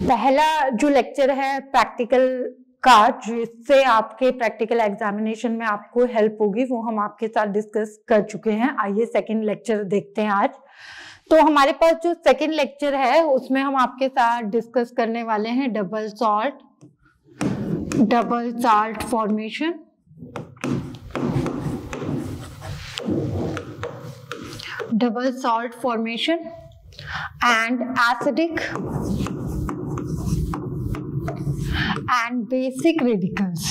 पहला जो लेक्चर है प्रैक्टिकल का, जिससे आपके प्रैक्टिकल एग्जामिनेशन में आपको हेल्प होगी, वो हम आपके साथ डिस्कस कर चुके हैं। आइए सेकंड लेक्चर देखते हैं आज। तो हमारे पास जो सेकंड लेक्चर है उसमें हम आपके साथ डिस्कस करने वाले हैं double salt formation, double salt formation and acidic and basic radicals.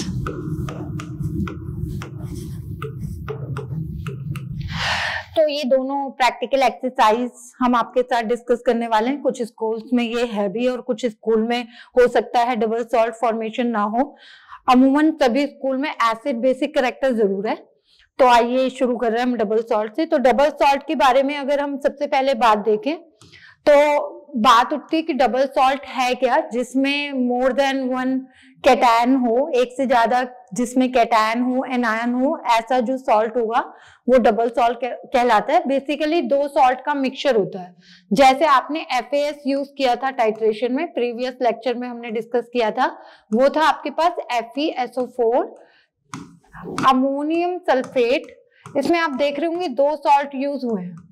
तो ये दोनों प्रैक्टिकल एक्सरसाइज हम आपके साथ डिस्कस करने वाले हैं। कुछ स्कूल्स में ये है भी और कुछ स्कूल में हो सकता है डबल सॉल्ट फॉर्मेशन ना हो। अमूमन सभी स्कूल में एसिड बेसिक कैरेक्टर जरूर है। तो आइए शुरू कर रहे हैं हम डबल सॉल्ट से। तो डबल सॉल्ट के बारे में अगर हम सबसे पहले बात देखें तो बात उठती है कि डबल सॉल्ट है क्या, जिसमें मोर देन वन कैटायन हो, एक से ज्यादा जिसमें कैटायन हो, एनायन हो, ऐसा जो सॉल्ट होगा वो डबल सॉल्ट कहलाता है। बेसिकली दो सॉल्ट का मिक्सचर होता है। जैसे आपने FAS यूज किया था टाइट्रेशन में, प्रीवियस लेक्चर में हमने डिस्कस किया था, वो था आपके पास FeSO4 अमोनियम सल्फेट। इसमें आप देख रहे होंगे दो सॉल्ट यूज हुए हैं,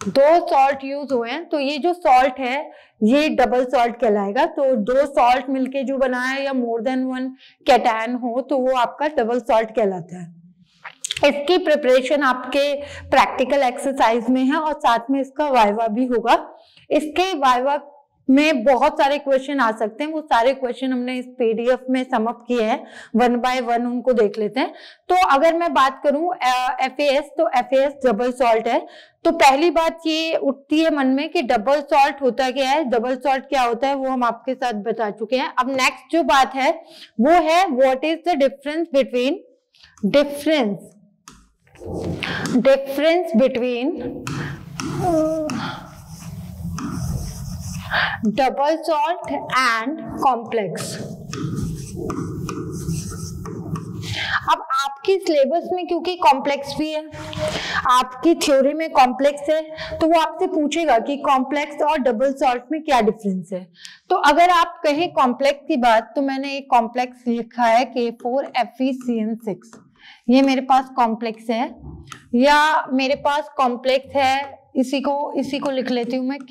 तो ये जो सॉल्ट है ये डबल सॉल्ट कहलाएगा। तो दो सॉल्ट मिलके जो बना है या मोर देन वन कैटायन हो तो वो आपका डबल सॉल्ट कहलाता है। इसकी प्रिपरेशन आपके प्रैक्टिकल एक्सरसाइज में है और साथ में इसका वाइवा भी होगा। इसके वाइवा में बहुत सारे क्वेश्चन आ सकते हैं, वो सारे क्वेश्चन हमने इस PDF में समअप किए हैं, 1 बाय 1 उनको देख लेते हैं। तो अगर मैं बात करूं FAS, तो FAS डबल सॉल्ट है। तो पहली बात ये उठती है मन में कि डबल सॉल्ट होता क्या है, डबल सॉल्ट क्या होता है, वो हम आपके साथ बता चुके हैं। अब नेक्स्ट जो बात है वो है what is the difference between double salt and complex. अब आपकी सिलेबस में क्योंकि कॉम्प्लेक्स भी है, आपकी थ्योरी में कॉम्प्लेक्स है, तो वो आपसे पूछेगा कि कॉम्प्लेक्स और डबल सॉल्ट में क्या डिफरेंस है। तो अगर आप कहें कॉम्प्लेक्स की बात, तो मैंने एक कॉम्प्लेक्स लिखा है K4FeCN6, ये मेरे पास कॉम्प्लेक्स है। या मेरे पास कॉम्प्लेक्स है, इसी को लिख लेती हूँ मैं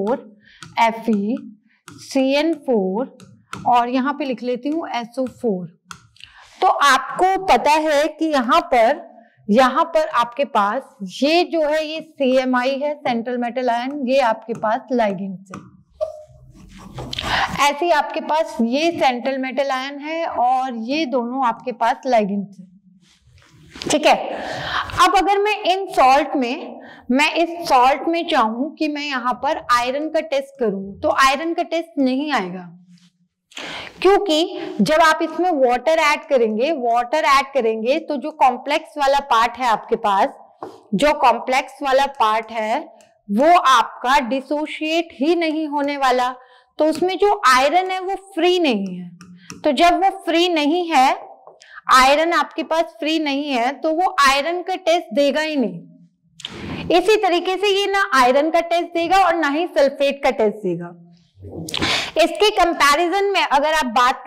K4FeCN4 और यहाँ पे लिख लेती हूँ SO4। तो आपको पता है कि यहाँ पर आपके पास ये जो है ये CMI है, सेंट्रल मेटल आयन, ये आपके पास लाइगेंड है। ऐसे आपके पास ये सेंट्रल मेटल आयन है और ये दोनों आपके पास लाइगेंड है। ठीक है। अब अगर मैं इस सॉल्ट में चाहूं कि मैं यहाँ पर आयरन का टेस्ट करूं, तो आयरन का टेस्ट नहीं आएगा, क्योंकि जब आप इसमें वाटर ऐड करेंगे तो जो कॉम्प्लेक्स वाला पार्ट है आपके पास, वो आपका डिसोशिएट ही नहीं होने वाला। तो उसमें जो आयरन है वो फ्री नहीं है। तो जब वो फ्री नहीं है, आयरन आपके पास फ्री नहीं है, तो वो आयरन का टेस्ट देगा ही नहीं। इसी तरीके से ये ना आयरन का टेस्ट देगा और ना ही सल्फेट का टेस्ट देगा। इसके कंपैरिजन में अगर आप बात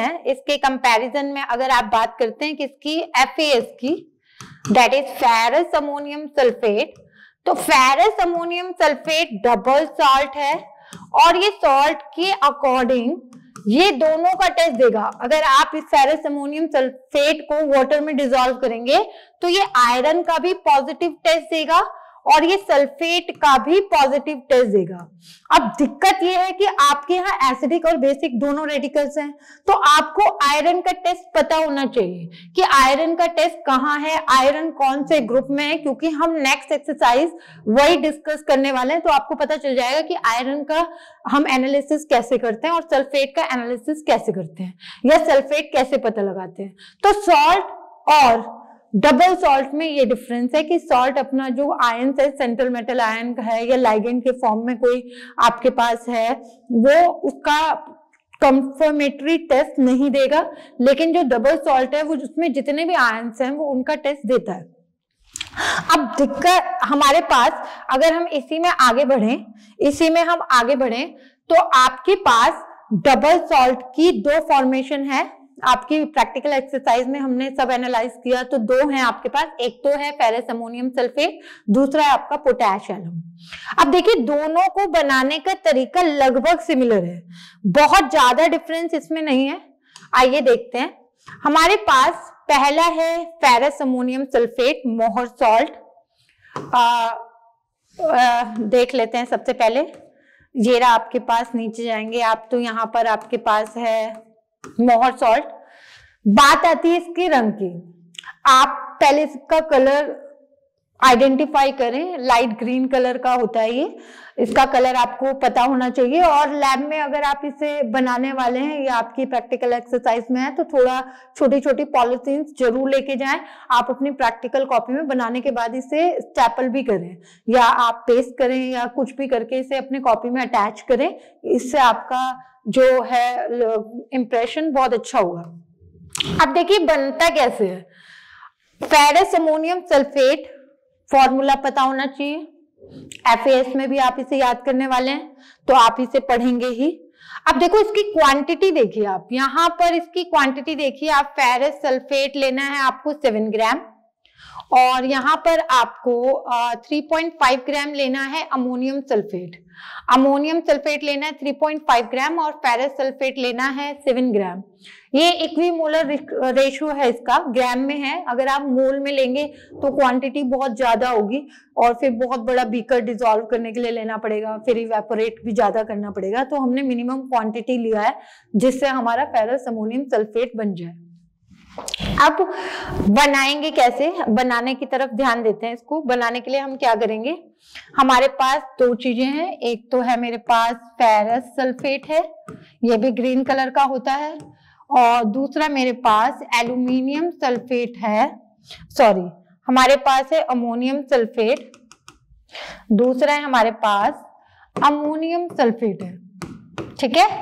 करते हैं किसकी, FAS की, that is ferrous ammonium sulphate. तो ferrous ammonium sulphate double salt है और ये सॉल्ट के अकॉर्डिंग ये दोनों का टेस्ट देगा। अगर आप इस फेरस अमोनियम सल्फेट को वाटर में डिसॉल्व करेंगे तो ये आयरन का भी पॉजिटिव टेस्ट देगा और ये सल्फेट का भी पॉजिटिव टेस्ट देगा। अब दिक्कत ये है कि आपके यहाँ एसिडिक और बेसिक दोनों रेडिकल्स हैं, तो आपको आयरन का टेस्ट पता होना चाहिए कि आयरन का टेस्ट कहाँ है, आयरन कौन से ग्रुप में है, क्योंकि हम नेक्स्ट एक्सरसाइज वही डिस्कस करने वाले हैं। तो आपको पता चल जाएगा कि आयरन का हम एनालिसिस कैसे करते हैं और सल्फेट का एनालिसिस कैसे करते हैं या सल्फेट कैसे पता लगाते हैं। तो सॉल्ट और डबल सॉल्ट में ये डिफरेंस है कि सॉल्ट अपना जो आयन है, सेंट्रल मेटल आयन है या लाइगेंड के फॉर्म में कोई आपके पास है, वो उसका कंफर्मेटरी टेस्ट नहीं देगा, लेकिन जो डबल सॉल्ट है वो जिसमें जितने भी आयन्स हैं वो उनका टेस्ट देता है। अब दिक्कत हमारे पास, अगर हम इसी में आगे बढ़ें तो आपके पास डबल सॉल्ट की दो फॉर्मेशन है। आपकी प्रैक्टिकल एक्सरसाइज में हमने सब एनालाइज किया तो दो हैं आपके पास, एक तो है फेरस अमोनियम सल्फेट, दूसरा है आपका पोटैश एलम। अब देखिए दोनों को बनाने का तरीका लगभग सिमिलर है, बहुत ज्यादा डिफरेंस इसमें नहीं है। आइए देखते हैं। हमारे पास पहला है ferrous ammonium sulphate, Mohr salt. देख लेते हैं सबसे पहले। ये रहा आपके पास, नीचे जाएंगे आप तो यहाँ पर आपके पास है मोहर सॉल्ट। बात आती है इसके रंग की। आप पहले इसका कलर आइडेंटिफाई करें, लाइट ग्रीन कलर का होता है ये, इसका कलर आपको पता होना चाहिए। और लैब में अगर आप इसे बनाने वाले हैं या आपकी प्रैक्टिकल एक्सरसाइज में है तो थोड़ा छोटी छोटी पॉलिथीन जरूर लेके जाएं। आप अपनी प्रैक्टिकल कॉपी में बनाने के बाद इसे स्टैपल भी करें या आप पेस्ट करें या कुछ भी करके इसे अपने कॉपी में अटैच करें, इससे आपका जो है इंप्रेशन बहुत अच्छा होगा। अब देखिए बनता कैसे है। फेरस अमोनियम सल्फेट फॉर्मूला पता होना चाहिए, FAS में भी आप इसे याद करने वाले हैं तो आप इसे पढ़ेंगे ही। अब देखो इसकी क्वांटिटी देखिए, आप यहाँ पर इसकी क्वांटिटी देखिए। आप फेरस सल्फेट लेना है आपको 7 ग्राम और यहाँ पर आपको 3.5 ग्राम लेना है अमोनियम सल्फेट। अमोनियम सल्फेट लेना है 3.5 ग्राम और फेरस सल्फेट लेना है 7 ग्राम। ये इक्विमोलर रेशियो है, इसका ग्राम में है। अगर आप मोल में लेंगे तो क्वांटिटी बहुत ज्यादा होगी और फिर बहुत बड़ा बीकर डिसॉल्व करने के लिए लेना पड़ेगा, फिर इवेपोरेट भी ज्यादा करना पड़ेगा। तो हमने मिनिमम क्वांटिटी लिया है जिससे हमारा फेरस अमोनियम सल्फेट बन जाए। अब बनाएंगे कैसे, बनाने की तरफ ध्यान देते हैं। इसको बनाने के लिए हम क्या करेंगे, हमारे पास दो चीजें हैं। एक तो है मेरे पास फेरस सल्फेट है, ये भी ग्रीन कलर का होता है, और दूसरा मेरे पास एल्यूमिनियम सल्फेट है, सॉरी हमारे पास है अमोनियम सल्फेट, दूसरा है हमारे पास अमोनियम सल्फेट है। ठीक है,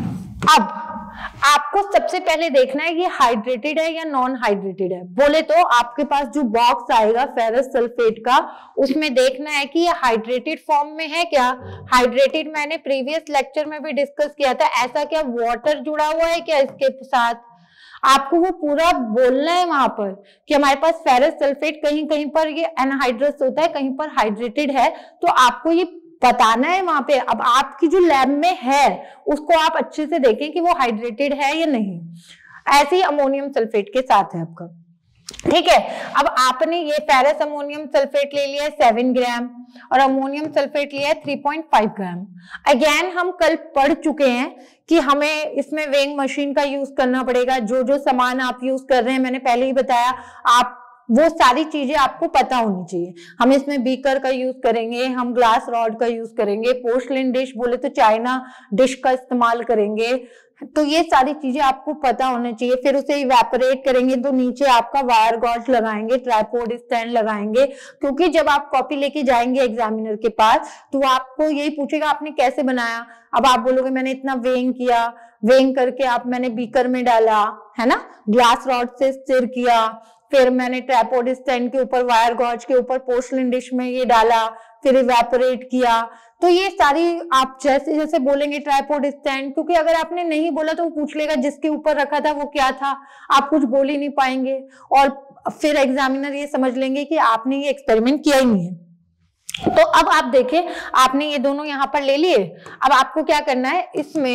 अब आपको सबसे पहले देखना है कि हाइड्रेटेड है या नॉन हाइड्रेटेड है। बोले तो आपके पास जो बॉक्स आएगा फेरस सल्फेट का, उसमें देखना है कि ये हाइड्रेटेड फॉर्म में है क्या। हाइड्रेटेड मैंने प्रीवियस लेक्चर में भी डिस्कस किया था, ऐसा क्या वाटर जुड़ा हुआ है क्या इसके साथ। आपको वो पूरा बोलना है वहां पर कि हमारे पास फेरस सल्फेट कहीं कहीं पर ये एनहाइड्रस होता है, कहीं पर हाइड्रेटेड है, तो आपको ये बताना है वहां पे। अब आपकी जो लैब में है उसको आप अच्छे से देखें कि वो हाइड्रेटेड है या नहीं। ऐसे ही अमोनियम सल्फेट के साथ है आपका। ठीक है, अब आपने ये फेरस अमोनियम सल्फेट ले लिया है 7 ग्राम और अमोनियम सल्फेट लिया है 3.5 ग्राम। अगेन हम कल पढ़ चुके हैं कि हमें इसमें वेइंग मशीन का यूज करना पड़ेगा। जो जो सामान आप यूज कर रहे हैं मैंने पहले ही बताया, आप वो सारी चीजें आपको पता होनी चाहिए। हम इसमें बीकर का यूज करेंगे, हम ग्लास रॉड का यूज करेंगे, पोर्सलिन डिश बोले तो चाइना डिश का इस्तेमाल करेंगे, तो ये सारी चीजें आपको पता होनी चाहिए। फिर उसे इवेपोरेट करेंगे तो नीचे आपका वायर गॉज लगाएंगे, ट्राइपॉड स्टैंड लगाएंगे, क्योंकि जब आप कॉपी लेके जाएंगे एग्जामिनर के पास तो आपको यही पूछेगा आपने कैसे बनाया। अब आप बोलोगे मैंने इतना वेइंग किया, वेइंग करके आप मैंने बीकर में डाला है ना, ग्लास रॉड से स्टिर किया, फिर मैंने ट्राइपॉड स्टैंड के ऊपर वायर गॉज के ऊपर पोर्सलिन डिश में ये डाला, फिर इवेपोरेट किया। तो ये सारी आप जैसे जैसे बोलेंगे ट्राइपॉड स्टैंड, क्योंकि अगर आपने नहीं बोला तो वो पूछ लेगा जिसके ऊपर रखा था वो क्या था, आप कुछ बोल ही नहीं पाएंगे और फिर एग्जामिनर ये समझ लेंगे कि आपने ये एक्सपेरिमेंट किया ही नहीं है। तो अब आप देखें, आपने ये दोनों यहाँ पर ले लिए। अब आपको क्या करना है,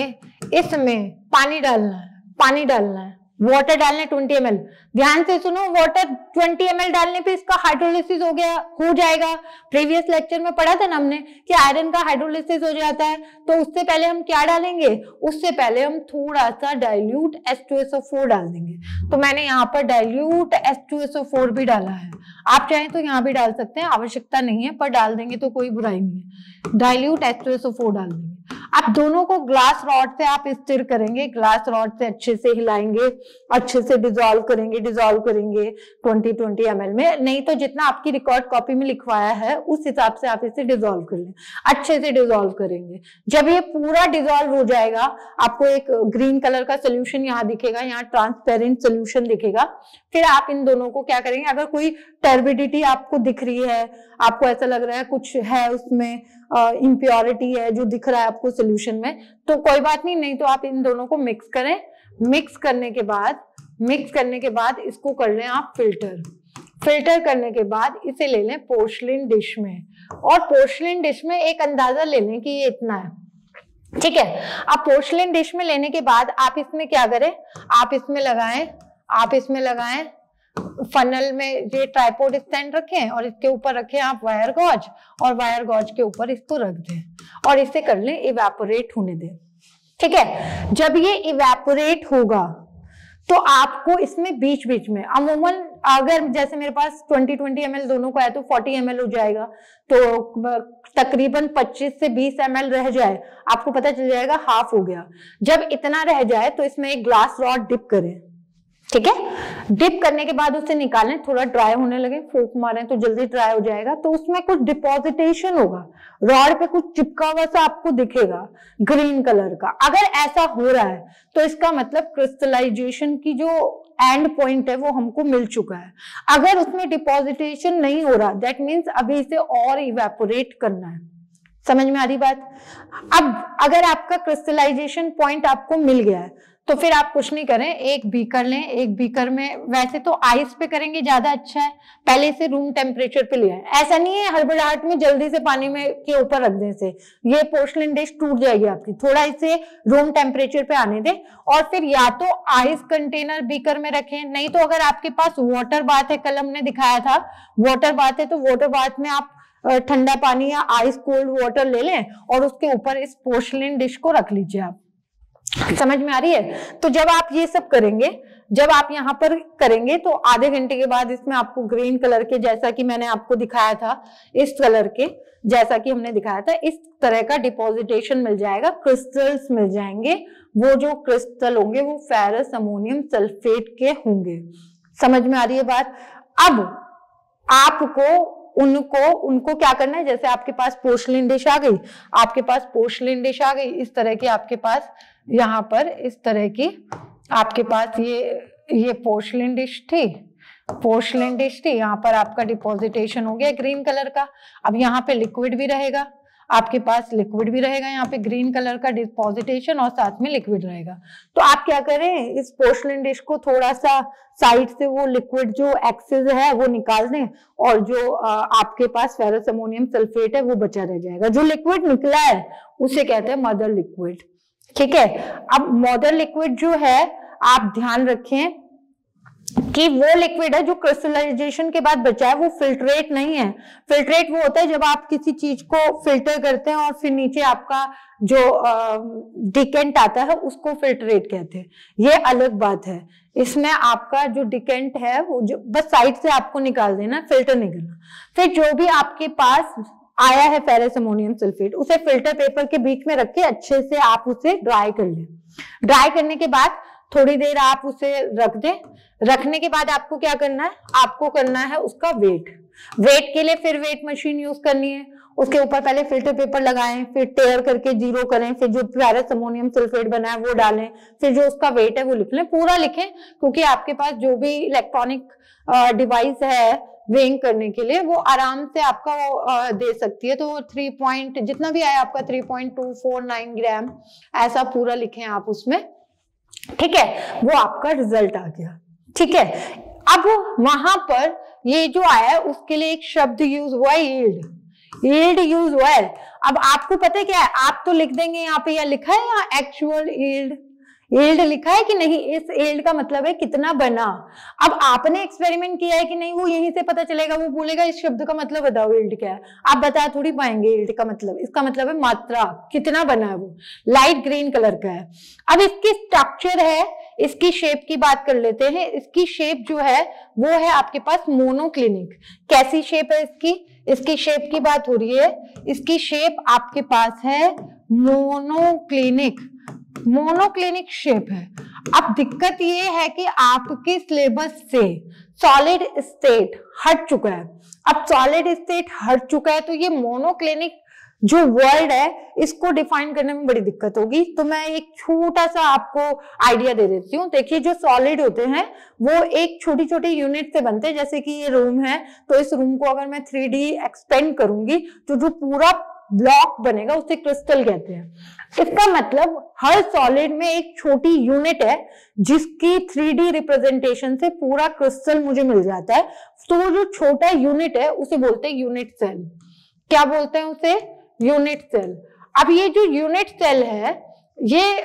इसमें पानी डालना है, वाटर डालने 20 ml। ध्यान से सुनो, वाटर 20 ml डालने पे इसका हाइड्रोलिसिस हो जाएगा। प्रीवियस लेक्चर में पढ़ा था ना हमने कि आयरन का हाइड्रोलिसिस हो जाता है। तो उससे पहले हम क्या डालेंगे, उससे पहले हम थोड़ा सा डाइल्यूट H2SO4 डाल देंगे। तो मैंने यहाँ पर डाइल्यूट H2SO4 भी डाला है, आप चाहें तो यहाँ भी डाल सकते हैं, आवश्यकता नहीं है, पर डाल देंगे तो कोई बुराई नहीं है। डाइल्यूट H2SO4 डाल देंगे। अब दोनों को ग्लास रॉड से आप स्टिर करेंगे, ग्लास रॉड से अच्छे से हिलाएंगे, अच्छे से डिसॉल्व करेंगे 20 ml में। नहीं तो जितना आपकी रिकॉर्ड कॉपी में लिखवाया है उस हिसाब से आप इसे डिसॉल्व कर लें, अच्छे से डिसॉल्व करेंगे। जब ये पूरा डिसॉल्व हो जाएगा आपको एक ग्रीन कलर का सोल्यूशन यहाँ दिखेगा, यहाँ ट्रांसपेरेंट सोल्यूशन दिखेगा। फिर आप इन दोनों को क्या करेंगे, अगर कोई टर्बिडिटी आपको दिख रही है, आपको ऐसा लग रहा है कुछ है उसमें इम्प्योरिटी है जो दिख रहा है आपको सोल्यूशन में, तो कोई बात नहीं तो आप इन दोनों को मिक्स करें। मिक्स करने के बाद इसको कर लें आप फिल्टर करने के बाद इसे ले लें पोर्सलिन डिश में, और पोर्सलिन डिश में एक अंदाजा ले लें कि ये इतना है, ठीक है। अब पोर्सलिन डिश में लेने के बाद आप इसमें क्या करें, आप इसमें लगाएं फनल में ये ट्राइपॉड स्टैंड रखें और इसके ऊपर रखें आप वायर गॉज, और वायर गॉज के ऊपर इसको रख दें और इसे कर लें इवेपोरेट होने दें, ठीक है। जब ये इवेपोरेट होगा तो आपको इसमें बीच बीच में अमूमन अगर जैसे मेरे पास 20 ml दोनों का है तो 40 ml हो जाएगा, तो तकरीबन 25 से 20 ml रह जाए, आपको पता चल जाएगा हाफ हो गया। जब इतना रह जाए तो इसमें एक ग्लास रॉड डिप करें, ठीक है। डिप करने के बाद उसे निकालें, थोड़ा ड्राई होने लगे, फूंक मारें तो जल्दी ड्राई हो जाएगा। तो उसमें कुछ डिपॉजिटेशन होगा, रॉड पे कुछ चिपका हुआ सा आपको दिखेगा ग्रीन कलर का। अगर ऐसा हो रहा है तो इसका मतलब क्रिस्टलाइजेशन की जो एंड पॉइंट है वो हमको मिल चुका है। अगर उसमें डिपॉजिटेशन नहीं हो रहा, दैट मीन्स अभी इसे और इवेपोरेट करना है। समझ में आ रही बात? अब अगर आपका क्रिस्टलाइजेशन पॉइंट आपको मिल गया है तो फिर आप कुछ नहीं करें, एक बीकर लें, एक बीकर में वैसे तो आइस पे करेंगे ज्यादा अच्छा है, पहले से रूम टेम्परेचर पे लिया है। ऐसा नहीं है हड़बड़ाहट में जल्दी से पानी में के ऊपर रख दें से, ये पोर्सलिन डिश टूट जाएगी आपकी। थोड़ा इसे रूम टेम्परेचर पे आने दें और फिर या तो आइस कंटेनर बीकर में रखें, नहीं तो अगर आपके पास वाटर बाथ है, कल हमने दिखाया था वाटर बाथ है, तो वाटर बाथ में आप ठंडा पानी या आइस कोल्ड वाटर ले लें और उसके ऊपर इस पोर्सलिन डिश को रख लीजिए। आप समझ में आ रही है? तो जब आप ये सब करेंगे, जब आप यहाँ पर करेंगे तो आधे घंटे के बाद इसमें आपको ग्रीन कलर के, जैसा कि मैंने आपको दिखाया था, इस कलर के जैसा कि हमने दिखाया था, इस तरह का डिपॉजिटेशन मिल जाएगा, क्रिस्टल्स मिल जाएंगे। वो जो क्रिस्टल होंगे वो फेरस अमोनियम सल्फेट के होंगे। समझ में आ रही है बात? अब आपको उनको क्या करना है, जैसे आपके पास पोर्सलिन डिश आ गई, इस तरह की आपके पास यहाँ पर इस तरह की आपके पास ये पोर्सलिन डिश थी, यहाँ पर आपका डिपॉजिटेशन हो गया ग्रीन कलर का। अब यहाँ पे लिक्विड भी रहेगा, आपके पास लिक्विड भी रहेगा, यहाँ पे ग्रीन कलर का डिपॉजिटेशन और साथ में लिक्विड रहेगा। तो आप क्या करें, इस पोर्सलिन डिश को थोड़ा सा साइड से वो लिक्विड जो एक्सेस है वो निकाल दें और जो आपके पास फेरस अमोनियम सल्फेट है वो बचा रह जाएगा। जो लिक्विड निकला है उसे कहते हैं मदर लिक्विड, ठीक है। अब मदर लिक्विड जो है आप ध्यान रखें कि वो लिक्विड है जो क्रिस्टलाइजेशन के बाद बचा है, वो फिल्ट्रेट नहीं है। फिल्ट्रेट वो होता है जब आप किसी चीज को फिल्टर करते हैं और फिर नीचे आपका जो डिकेंट आता है उसको फिल्ट्रेट कहते हैं, ये अलग बात है। इसमें आपका जो डिकेंट है वो जो बस साइड से आपको निकाल देना, फिल्टर नहीं करना। फिर जो भी आपके पास आया है फेरस अमोनियम सल्फेट, उसे फिल्टर पेपर के बीच में रख के अच्छे से आप उसे ड्राई कर लें। ड्राई करने के बाद थोड़ी देर आप उसे रख दें। रखने के बाद आपको क्या करना है, आपको करना है उसका वेट के लिए फिर वेट मशीन यूज करनी है। उसके ऊपर पहले फिल्टर पेपर लगाएं, फिर टेयर करके जीरो करें, फिर जो फेरस अमोनियम सल्फेट बना है वो डालें, फिर जो उसका वेट है वो लिख लें। पूरा लिखें क्योंकि आपके पास जो भी इलेक्ट्रॉनिक डिवाइस है वेइंग करने के लिए वो आराम से आपका दे सकती है। तो 3 पॉइंट जितना भी आया आपका 3.249 ग्राम ऐसा पूरा लिखें आप उसमें, ठीक है। वो आपका रिजल्ट आ गया, ठीक है। अब वहां पर ये जो आया है उसके लिए एक शब्द यूज हुआ है, यील्ड यूज हुआ है। अब आपको पता है क्या है, आप तो लिख देंगे यहाँ पे, या लिखा है यहाँ एक्चुअल यील्ड लिखा है कि नहीं, इस यील्ड का मतलब है कितना बना। अब आपने एक्सपेरिमेंट किया है कि नहीं वो यहीं से पता चलेगा। वो बोलेगा इस शब्द का मतलब बताओ यील्ड क्या है, आप बता थोड़ी पाएंगे यील्ड का मतलब। इसका मतलब है मात्रा, कितना बना है वो, लाइट ग्रीन कलर का है। अब इसकी स्ट्रक्चर है, इसकी शेप की बात कर लेते हैं। इसकी शेप जो है वो है आपके पास मोनोक्लिनिक। कैसी शेप है इसकी, इसकी शेप की बात हो रही है, इसकी शेप आपके पास है मोनोक्लिनिक शेप है। अब दिक्कत ये है कि आपके सिलेबस से सॉलिड स्टेट हट चुका है। अब सॉलिड स्टेट हट चुका है तो ये मोनोक्लिनिक जो वर्ड है इसको डिफाइन करने में बड़ी दिक्कत होगी। तो मैं एक छोटा सा आपको आइडिया दे देती हूँ। देखिए जो सॉलिड होते हैं वो एक छोटी छोटी यूनिट से बनते हैं। जैसे कि ये रूम है तो इस रूम को अगर मैं 3D एक्सपेंड करूंगी तो जो पूरा ब्लॉक बनेगा उसे क्रिस्टल कहते हैं। इसका मतलब हर सॉलिड में एक छोटी यूनिट है जिसकी 3D रिप्रेजेंटेशन से पूरा क्रिस्टल मुझे मिल जाता है। तो वो जो छोटा यूनिट है उसे बोलते हैं यूनिट सेल। क्या बोलते हैं उसे? Unit cell. अब ये जो यूनिट सेल है ये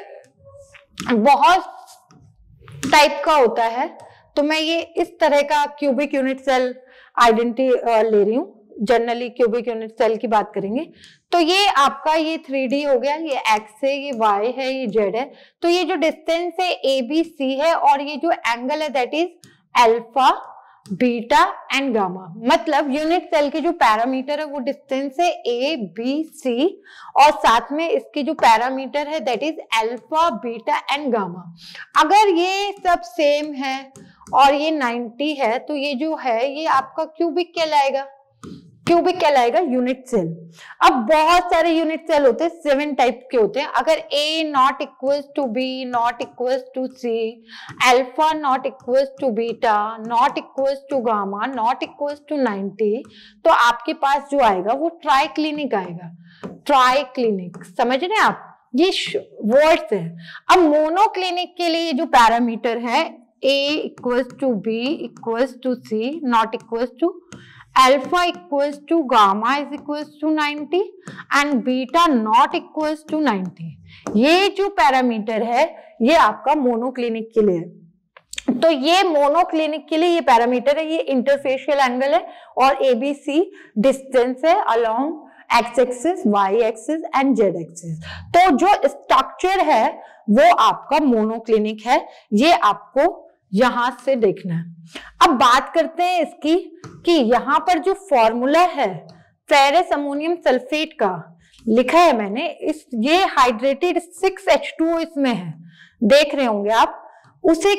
बहुत टाइप का होता है, तो मैं ये इस तरह का क्यूबिक यूनिट सेल आइडेंटिटी ले रही हूँ। जनरली क्यूबिक यूनिट सेल की बात करेंगे तो ये आपका ये 3D हो गया, ये x है, ये y है, ये z है। तो ये जो डिस्टेंस है ABC है और ये जो एंगल है that is alpha, beta and gamma. मतलब यूनिट सेल के जो पैरामीटर है वो डिस्टेंस है ABC और साथ में इसके जो पैरामीटर है that is alpha, beta and gamma. अगर ये सब सेम है और ये 90 है तो ये जो है ये आपका क्यूबिक कहलाएगा। क्यूबिक कहलाएगा यूनिट सेल। अब बहुत सारे यूनिट सेल होते हैं, 7 टाइप के होते हैं। अगर A not equals to B not equals to C, alpha not equals to beta not equals to gamma not equals to 90, तो आपके पास जो आएगा वो ट्राइक्लिनिक आएगा। ट्राइक्लिनिक समझ रहे हैं आप? ये वर्ड्स है। अब मोनोक्लिनिक के लिए जो पैरामीटर है A equals to B equals to C not equals to alpha equals to gamma is equals to 90 and beta not equals to 90। ये जो पैरामीटर है ये आपका मोनोक्लिनिक के लिए है। तो ये मोनोक्लिनिक के लिए ये पैरामीटर है, ये इंटरफेशियल एंगल है और ABC डिस्टेंस है along x axis, y axis and z axis. तो जो स्ट्रक्चर है वो आपका मोनोक्लिनिक है, ये आपको यहां से देखना है। अब बात करते हैं इसकी कि यहां पर जो फॉर्मूला है फेरस अमोनियम सल्फेट का लिखा है मैंने, इस ये हाइड्रेटेड 6H2O इसमें है, देख रहे होंगे आप। उसे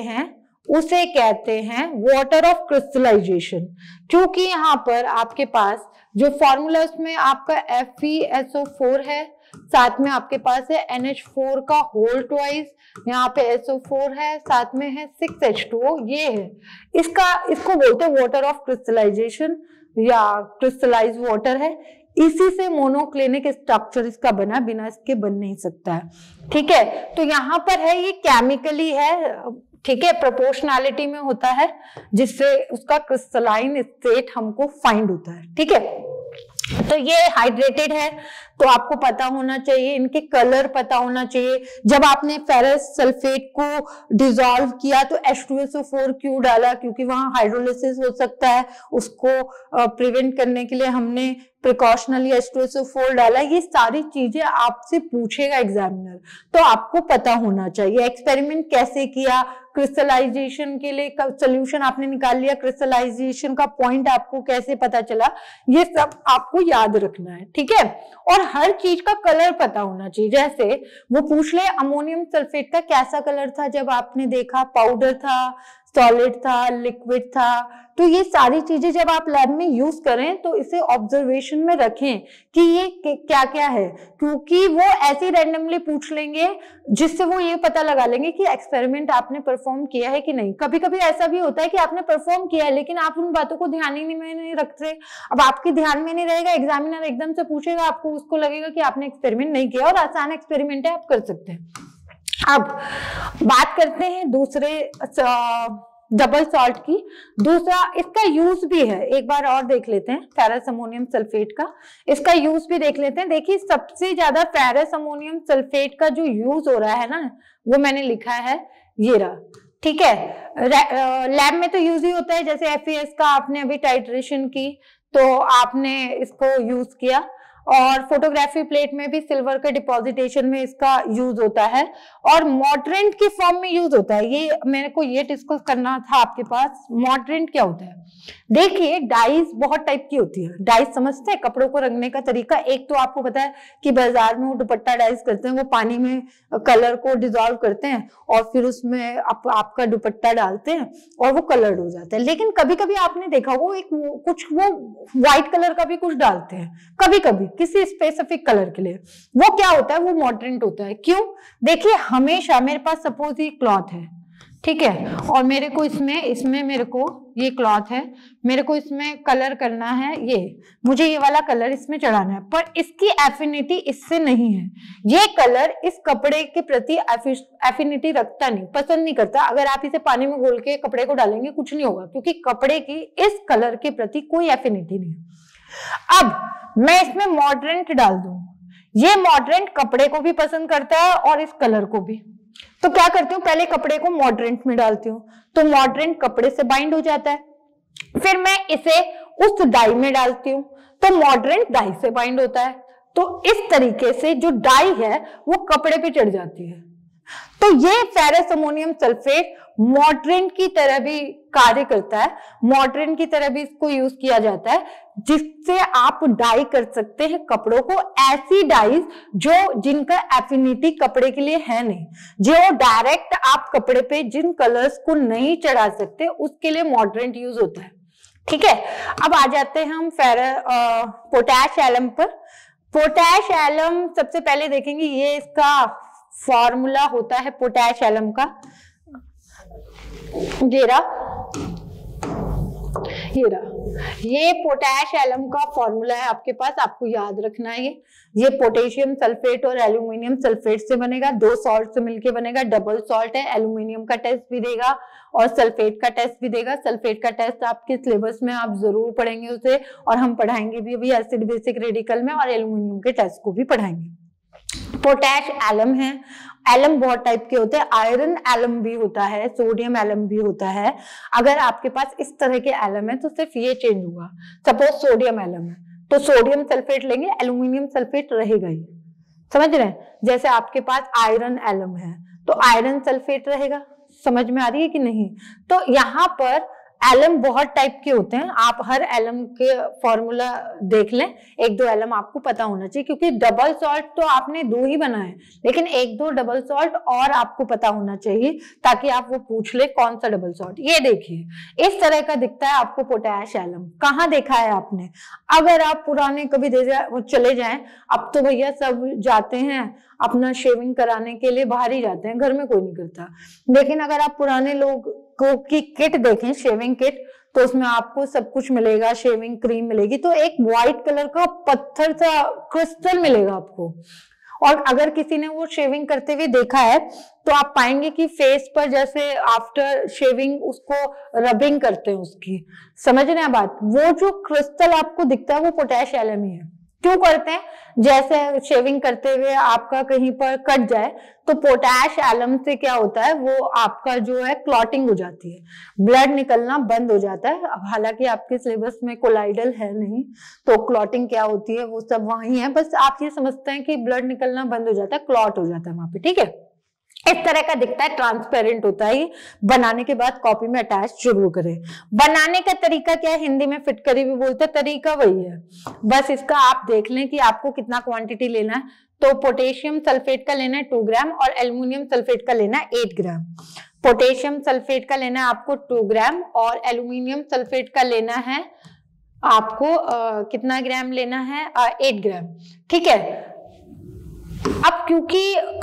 कहते हैं वाटर ऑफ क्रिस्टलाइजेशन, क्योंकि यहाँ पर आपके पास जो फॉर्मूला उसमें आपका FeSO4 है, साथ में आपके पास है NH4 का होल ट्वाइस, यहाँ पे SO4 है, साथ में है 6H2O, ये है इसको बोलते हैं वाटर ऑफ क्रिस्टलाइजेशन या क्रिस्टलाइज वाटर है। इसी से मोनोक्लिनिक स्ट्रक्चर इसका बना, बिना इसके बन नहीं सकता है। ठीक है, तो यहाँ पर है ये केमिकली है, ठीक है, प्रोपोर्शनैलिटी में होता है जिससे उसका क्रिस्टलाइन स्टेट हमको फाइंड होता है। ठीक है, तो ये हाइड्रेटेड है तो आपको पता होना चाहिए, इनके कलर पता होना चाहिए। जब आपने फेरस सल्फेट को डिसॉल्व किया तो H2SO4 क्यों डाला? क्योंकि वहां हाइड्रोलिसिस हो सकता है, उसको प्रिवेंट करने के लिए हमने प्रिकॉशनली H2SO4 डाला। ये सारी चीजें आपसे पूछेगा एग्जामिनर, तो आपको पता होना चाहिए। एक्सपेरिमेंट कैसे किया, क्रिस्टलाइजेशन के लिए सोल्यूशन आपने निकाल लिया, क्रिस्टलाइजेशन का पॉइंट आपको कैसे पता चला, ये सब आपको याद रखना है। ठीक है, और हर चीज का कलर पता होना चाहिए। जैसे वो पूछ ले अमोनियम सल्फेट का कैसा कलर था जब आपने देखा, पाउडर था, सॉलिड था, लिक्विड था। तो ये सारी चीजें जब आप लैब में यूज करें तो इसे ऑब्जर्वेशन में रखें कि ये क्या क्या है, क्योंकि वो ऐसे रैंडमली पूछ लेंगे जिससे वो ये पता लगा लेंगे कि एक्सपेरिमेंट आपने परफॉर्म किया है कि नहीं। कभी कभी ऐसा भी होता है कि आपने परफॉर्म किया है लेकिन आप उन बातों को ध्यान ही नहीं रखते। अब आपके ध्यान में नहीं रहेगा, एग्जामिनर एकदम से पूछेगा आपको, उसको लगेगा कि आपने एक्सपेरिमेंट नहीं किया, और आसान एक्सपेरिमेंट है, आप कर सकते हैं। अब बात करते हैं दूसरे डबल सॉल्ट की। दूसरा इसका यूज भी है, एक बार और देख लेते हैं फेरस अमोनियम सल्फेट का, इसका यूज भी देख लेते हैं। देखिए सबसे ज्यादा फेरस अमोनियम सल्फेट का जो यूज हो रहा है ना, वो मैंने लिखा है ये रहा। ठीक है, लैब में तो यूज ही होता है, जैसे FeS का आपने अभी टाइट्रेशन की तो आपने इसको यूज किया, और फोटोग्राफी प्लेट में भी सिल्वर के डिपॉजिटेशन में इसका यूज होता है, और मॉडरेंट की फॉर्म में यूज होता है। ये मेरे को ये डिस्कस करना था आपके पास, मॉडरेंट क्या होता है। देखिए डाइज बहुत टाइप की होती है। डाइज समझते हैं, कपड़ों को रंगने का तरीका। एक तो आपको पता है कि बाजार में वो दुपट्टा डाइज करते हैं, वो पानी में कलर को डिसॉल्व करते हैं और फिर उसमें आपका दुपट्टा डालते हैं और वो कलर्ड हो जाता है। लेकिन कभी कभी आपने देखा वो व्हाइट कलर का भी कुछ डालते हैं कभी कभी किसी स्पेसिफिक कलर के लिए। वो क्या होता है, वो मॉडरेंट होता है। क्यों? देखिए हमेशा मेरे पास सपोज ये क्लॉथ है, ठीक है। और मेरे को इसमें मेरे को ये क्लॉथ है, मेरे को इसमें कलर करना है, ये मुझे ये वाला कलर इसमें चढ़ाना है, पर इसकी एफिनिटी इससे नहीं है। ये कलर इस कपड़े के प्रति एफिनिटी रखता नहीं, पसंद नहीं करता। अगर आप इसे पानी में घोल के कपड़े को डालेंगे कुछ नहीं होगा, क्योंकि कपड़े की इस कलर के प्रति कोई एफिनिटी नहीं है। अब मैं इसमें मॉडरेंट डाल दूं, ये मॉडरेंट कपड़े को भी पसंद करता है और इस कलर को भी। तो क्या करती हूँ, पहले कपड़े को मॉडरेंट में डालती हूँ, तो मॉडरेंट कपड़े से बाइंड हो जाता है। फिर मैं इसे उस डाई में डालती हूँ, तो मॉडरेंट डाई से बाइंड होता है। तो इस तरीके से जो डाई है वो कपड़े पे चढ़ जाती है। तो ये फेरस अमोनियम सल्फेट मॉडरेंट की तरह भी कार्य करता है, मॉडरेंट की तरह भी इसको यूज किया जाता है, जिससे आप डाई कर सकते हैं कपड़ों को। ऐसी डाइज जो जिनका एफिनिटी कपड़े के लिए है नहीं, जो डायरेक्ट आप कपड़े पे जिन कलर्स को नहीं चढ़ा सकते, उसके लिए मॉडरेंट यूज होता है। ठीक है, अब आ जाते हैं हम पोटैश एलम पर। पोटैश एलम सबसे पहले देखेंगे, ये इसका फॉर्मूला होता है पोटैश एलम का। ये पोटैश एलम का फॉर्मूला है आपके पास, आपको याद रखना है। ये पोटेशियम सल्फेट और एल्यूमिनियम सल्फेट से बनेगा, दो सॉल्ट से मिलके बनेगा। डबल सॉल्ट है, एल्यूमिनियम का टेस्ट भी देगा और सल्फेट का टेस्ट भी देगा। सल्फेट का टेस्ट आपके सिलेबस में आप जरूर पढ़ेंगे उसे, और हम पढ़ाएंगे भी अभी एसिड बेसिक रेडिकल में, और एल्यूमिनियम के टेस्ट को भी पढ़ाएंगे। पोटैश एलम है। एलम बहुत टाइप के होते हैं, आयरन एलम भी होता है, सोडियम एलम भी होता है। अगर आपके पास इस तरह के एलम है तो सिर्फ ये चेंज होगा। सपोज सोडियम एलम है तो सोडियम सल्फेट लेंगे, एल्यूमिनियम सल्फेट रहेगा ही। समझ रहे हैं? जैसे आपके पास आयरन एलम है तो आयरन सल्फेट रहेगा। समझ में आ रही है कि नहीं? तो यहाँ पर एलम बहुत टाइप के होते हैं, आप हर एलम के फॉर्मूला देख लें। एक दो एलम आपको पता होना चाहिए, क्योंकि डबल सॉल्ट तो आपने दो ही बनाए, लेकिन एक दो डबल सॉल्ट और आपको पता होना चाहिए, ताकि आप वो पूछ ले कौन सा डबल सॉल्ट। ये देखिए इस तरह का दिखता है आपको पोटैश एलम। कहाँ देखा है आपने? अगर आप पुराने कभी चले जाएं, अब तो भैया सब जाते हैं अपना शेविंग कराने के लिए, बाहर ही जाते हैं, घर में कोई नहीं करता। लेकिन अगर आप पुराने लोग की किट देखें, शेविंग किट, तो उसमें आपको सब कुछ मिलेगा। शेविंग क्रीम मिलेगी, तो एक व्हाइट कलर का पत्थर सा क्रिस्टल मिलेगा आपको। और अगर किसी ने वो शेविंग करते हुए देखा है तो आप पाएंगे कि फेस पर जैसे आफ्टर शेविंग उसको रबिंग करते हैं उसकी। समझ रहे हैं बात? वो जो क्रिस्टल आपको दिखता है वो पोटैश एलम ही है। क्यों करते हैं? जैसे शेविंग करते हुए आपका कहीं पर कट जाए तो पोटैश एलम से क्या होता है, वो आपका जो है क्लॉटिंग हो जाती है, ब्लड निकलना बंद हो जाता है। अब हालांकि आपके सिलेबस में कोलाइडल है नहीं, तो क्लॉटिंग क्या होती है वो सब वहीं है, बस आप ये समझते हैं कि ब्लड निकलना बंद हो जाता है, क्लॉट हो जाता है वहां पे। ठीक है, इस तरह का दिखता है, ट्रांसपेरेंट होता है। बनाने के बाद कॉपी में अटैच जरूर करें। बनाने का तरीका क्या है? हिंदी में फिटकरी भी बोलते हैं, तरीका वही है। बस इसका आप देख लें कि आपको कितना क्वांटिटी लेना है। तो पोटेशियम सल्फेट का लेना है 2 ग्राम और एल्यूमिनियम सल्फेट का लेना है 8 ग्राम। पोटेशियम सल्फेट का लेना है आपको 2 ग्राम और एल्यूमिनियम सल्फेट का लेना है आपको कितना ग्राम लेना है? 8 ग्राम। ठीक है, अब क्योंकि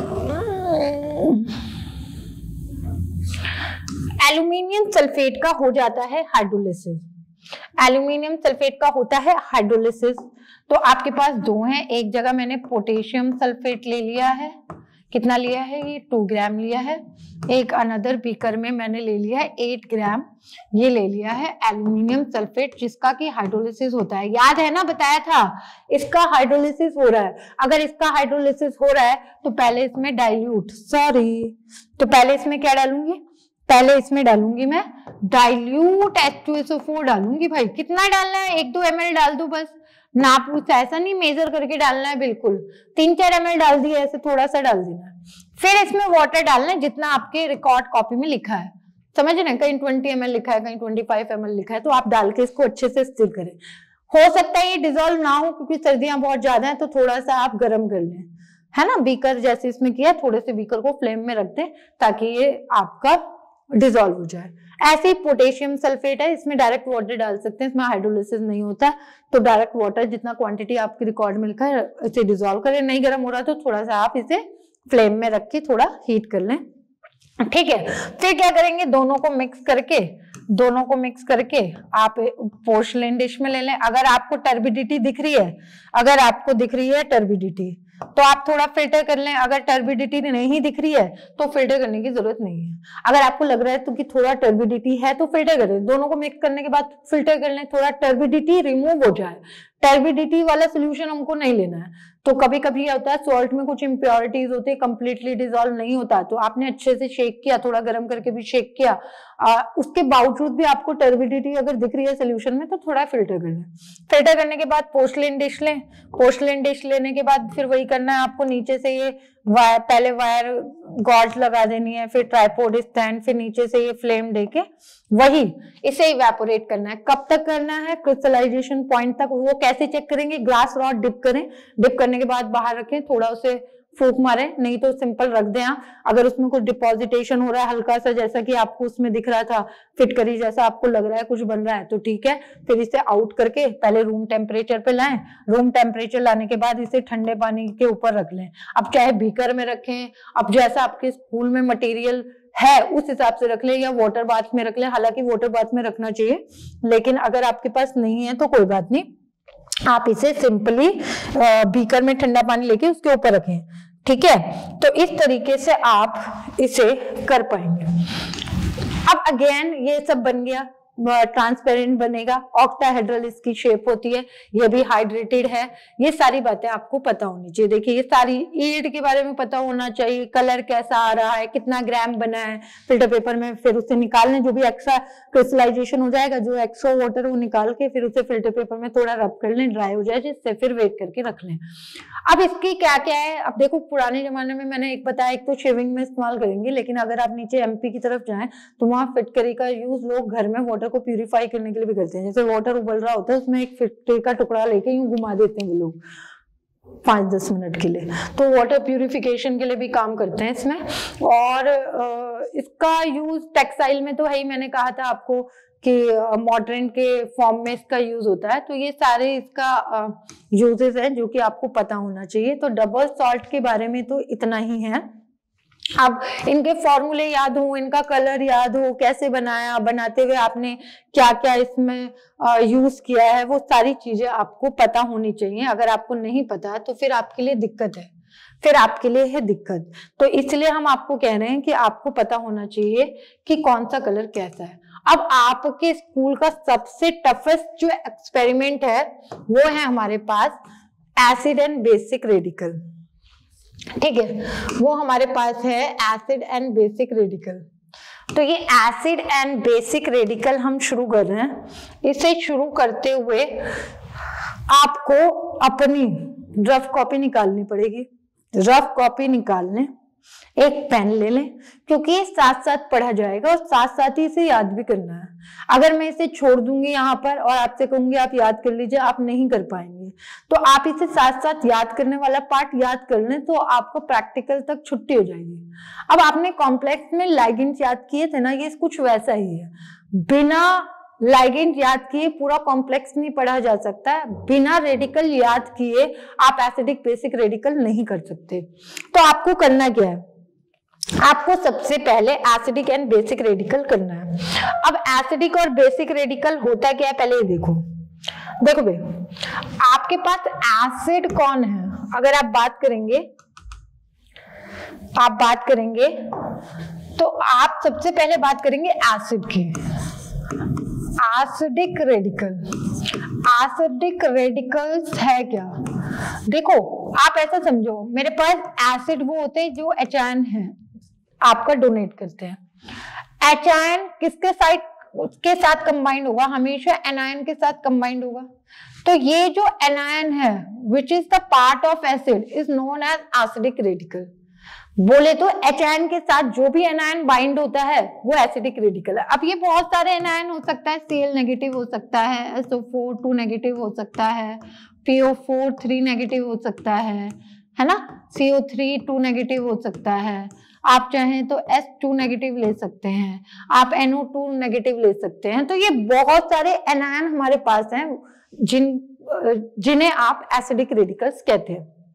एल्यूमिनियम सल्फेट का हो जाता है हाइड्रोलिसिस, एल्यूमिनियम सल्फेट का होता है हाइड्रोलिसिस, तो आपके पास दो हैं। एक जगह मैंने पोटेशियम सल्फेट ले लिया है, कितना लिया है? ये 2 ग्राम लिया है। एक अनदर बीकर में मैंने ले लिया है 8 ग्राम, ये ले लिया है एल्यूमिनियम सल्फेट, जिसका कि हाइड्रोलिसिस होता है। याद है ना, बताया था इसका हाइड्रोलिसिस हो रहा है। अगर इसका हाइड्रोलिसिस हो रहा है तो पहले इसमें डाइल्यूट, तो पहले इसमें क्या डालूंगी? पहले इसमें डालूंगी मैं डाइल्यूट H2SO4 डालूंगी। भाई कितना डालना है? 1-2 ml डाल दो बस, ना पूछ, ऐसा नहीं मेजर करके डालना है, बिल्कुल 3-4 ml डाल दिया, ऐसे थोड़ा सा डाल देना। फिर इसमें वाटर डालना है जितना आपके रिकॉर्ड कॉपी में लिखा है। समझ रहे हैं? कहीं 20 ml लिखा है, कहीं 25 ml लिखा है, तो आप डाल के इसको अच्छे से स्टिर करें। हो सकता है ये डिजोल्व ना हो क्योंकि सर्दियां बहुत ज्यादा है, तो थोड़ा सा आप गर्म कर लें, है ना। बीकर जैसे इसमें किया, थोड़े से बीकर को फ्लेम में रख दें ताकि ये आपका डिजोल्व हो जाए। ऐसे ही पोटेशियम सल्फेट है, इसमें डायरेक्ट वाटर डाल सकते हैं, इसमें हाइड्रोलिसिस नहीं होता, तो डायरेक्ट वाटर जितना क्वांटिटी आपके रिकॉर्ड में लिखा है इसे डिजोल्व करें। नहीं गर्म हो रहा तो थोड़ा सा आप इसे फ्लेम में रख के थोड़ा हीट कर लें। ठीक है, फिर क्या करेंगे, दोनों को मिक्स करके आप पोर्सलेन डिश में ले लें। अगर आपको टर्बिडिटी दिख रही है, टर्बिडिटी, तो आप थोड़ा फिल्टर कर लें। अगर टर्बिडिटी नहीं दिख रही है तो फिल्टर करने की जरूरत नहीं है। अगर आपको लग रहा है तो कि थोड़ा टर्बिडिटी है तो फिल्टर करें। दोनों को मिक्स करने के बाद फिल्टर कर लें, थोड़ा टर्बिडिटी रिमूव हो जाए। टर्बिडिटी वाला सोल्यूशन हमको नहीं लेना है। तो कभी कभी क्या होता है, सॉल्ट में कुछ इंप्योरिटीज होती है, कंप्लीटली डिसॉल्व नहीं होता, तो आपने अच्छे से शेक किया, थोड़ा गर्म करके भी शेक किया, उसके बावजूद भी आपको टर्बिडिटी अगर दिख रही है सोल्यूशन में तो थोड़ा फिल्टर कर लें। फिल्टर करने के बाद पोर्सलेन डिश लें। पोर्सलेन डिश लेने के बाद फिर वही करना है आपको, नीचे से ये पहले वायर गॉर्ड लगा देनी है, फिर ट्राइपॉड स्टैंड, फिर नीचे से ये फ्लेम देके वही इसे इवेपोरेट करना है। कब तक करना है, क्रिस्टलाइजेशन पॉइंट तक। वो कैसे चेक करेंगे, ग्लास रॉड डिप करें, डिप करने के बाद बाहर रखें, थोड़ा उसे फूंक मारें, नहीं तो सिंपल रख दें आप। अगर उसमें कुछ डिपॉजिटेशन हो रहा है हल्का सा, जैसा कि आपको उसमें दिख रहा था फिटकरी जैसा आपको लग रहा है कुछ बन रहा है, तो ठीक है, फिर इसे आउट करके पहले रूम टेम्परेचर पे लाएं। रूम टेम्परेचर लाने के बाद इसे ठंडे पानी के ऊपर रख लें। अब चाहे बीकर में रखें, अब जैसा आपके स्कूल में मटेरियल है उस हिसाब से रख ले, या वाटर बाथ में रख ले। हालांकि वाटर बाथ में रखना चाहिए, लेकिन अगर आपके पास नहीं है तो कोई बात नहीं, आप इसे सिंपली बीकर में ठंडा पानी लेके उसके ऊपर रखें। ठीक है, तो इस तरीके से आप इसे कर पाएंगे। अब अगेन ये सब बन गया, ट्रांसपेरेंट बनेगा, ऑक्टाहेड्रल इसकी शेप होती है, ये भी हाइड्रेटेड है। ये सारी बातें आपको पता होनी चाहिए। देखिए ये सारी ईल्ड के बारे में पता होना चाहिए, कलर कैसा आ रहा है, कितना ग्राम बना है फिल्टर पेपर में, फिर उसे निकालने, जो भी एक्स्ट्रा क्रिस्टलाइजेशन हो जाएगा, जो एक्स्ट्रा वाटर वो निकाल के फिर उसे फिल्टर पेपर में थोड़ा रब कर लें, ड्राई हो जाए, जिससे फिर वेट करके रख लें। अब इसकी क्या क्या है, अब देखो पुराने जमाने में मैंने एक बताया, एक तो शेविंग में इस्तेमाल करेंगे, लेकिन अगर आप नीचे एमपी की तरफ जाएं तो वहां फिटकरी का यूज लोग घर में वाटर को प्यूरिफाई करने के लिए भी करते हैं। जैसे वाटर उबल रहा होता है उसमें एक फिटकरी का टुकड़ा लेके यूं घुमा देते हैं वो लोग 5-10 मिनट के लिए, तो वाटर प्यूरिफिकेशन के लिए भी काम करते हैं इसमें। और इसका यूज टेक्सटाइल में तो है ही, मैंने कहा था आपको कि मॉडर्न के फॉर्म में इसका यूज होता है। तो ये सारे इसका यूजेस हैं जो कि आपको पता होना चाहिए। तो डबल सॉल्ट के बारे में तो इतना ही है। अब इनके फॉर्मूले याद हो, इनका कलर याद हो, कैसे बनाया, बनाते हुए आपने क्या क्या इसमें यूज किया है, वो सारी चीजें आपको पता होनी चाहिए। अगर आपको नहीं पता तो फिर आपके लिए दिक्कत है, तो इसलिए हम आपको कह रहे हैं कि आपको पता होना चाहिए कि कौन सा कलर कैसा है। अब आपके स्कूल का सबसे टफेस्ट जो एक्सपेरिमेंट है वो है हमारे पास एसिड एंड बेसिक रेडिकल। ठीक है, वो हमारे पास है एसिड एंड बेसिक रेडिकल। तो ये एसिड एंड बेसिक रेडिकल हम शुरू कर रहे हैं। इसे शुरू करते हुए आपको अपनी रफ कॉपी निकालनी पड़ेगी। रफ कॉपी निकाल लें, एक पेन ले लें, क्योंकि ये साथ साथ पढ़ा जाएगा और साथ साथ ही इसे याद भी करना है। अगर मैं इसे छोड़ दूंगी यहाँ पर और आपसे कहूंगी आप याद कर लीजिए, आप नहीं कर पाएंगे। तो आप इसे साथ साथ याद करने वाला पार्ट याद कर लें, तो आपको प्रैक्टिकल तक छुट्टी हो जाएगी। अब आपने कॉम्प्लेक्स में लाइगेंड्स याद किए थे ना, ये कुछ वैसा ही है। बिना लाइगेंड याद किए पूरा कॉम्प्लेक्स नहीं पढ़ा जा सकता है। बिना रेडिकल याद किए आप एसिडिक बेसिक रेडिकल नहीं कर सकते। तो आपको करना क्या है, आपको सबसे पहले एसिडिक एंड बेसिक रेडिकल करना है। अब एसिडिक और बेसिक रेडिकल होता क्या है, पहले ये देखो भाई, आपके पास एसिड कौन है। अगर आप बात करेंगे तो आप सबसे पहले बात करेंगे एसिड की। एसिडिक रेडिकल्स है क्या, देखो आप ऐसा समझो, मेरे पास एसिड वो होते हैं जो एचायन है आपका डोनेट करते हैं। एचायन किसके साथ कंबाइंड होगा, हमेशा एनायन के साथ कंबाइंड होगा। तो ये जो एनायन है which is the part of acid is known as acidic radical. बोले तो एचायन के साथ जो भी एनायन बाइंड होता है वो एसिडिक रेडिकल है। अब ये बहुत सारे एनायन हो सकता है, Cl नेगेटिव हो सकता है, SO4 2 नेगेटिव हो सकता है, PO4 3 नेगेटिव हो सकता है ना, CO3 2 नेगेटिव हो सकता है, आप चाहें तो S2 नेगेटिव ले सकते हैं, आप NO2 नेगेटिव ले सकते हैं। तो ये बहुत सारे एनायन हमारे पास हैं जिन्हें आप एसिडिक रेडिकल्स कहते हैं।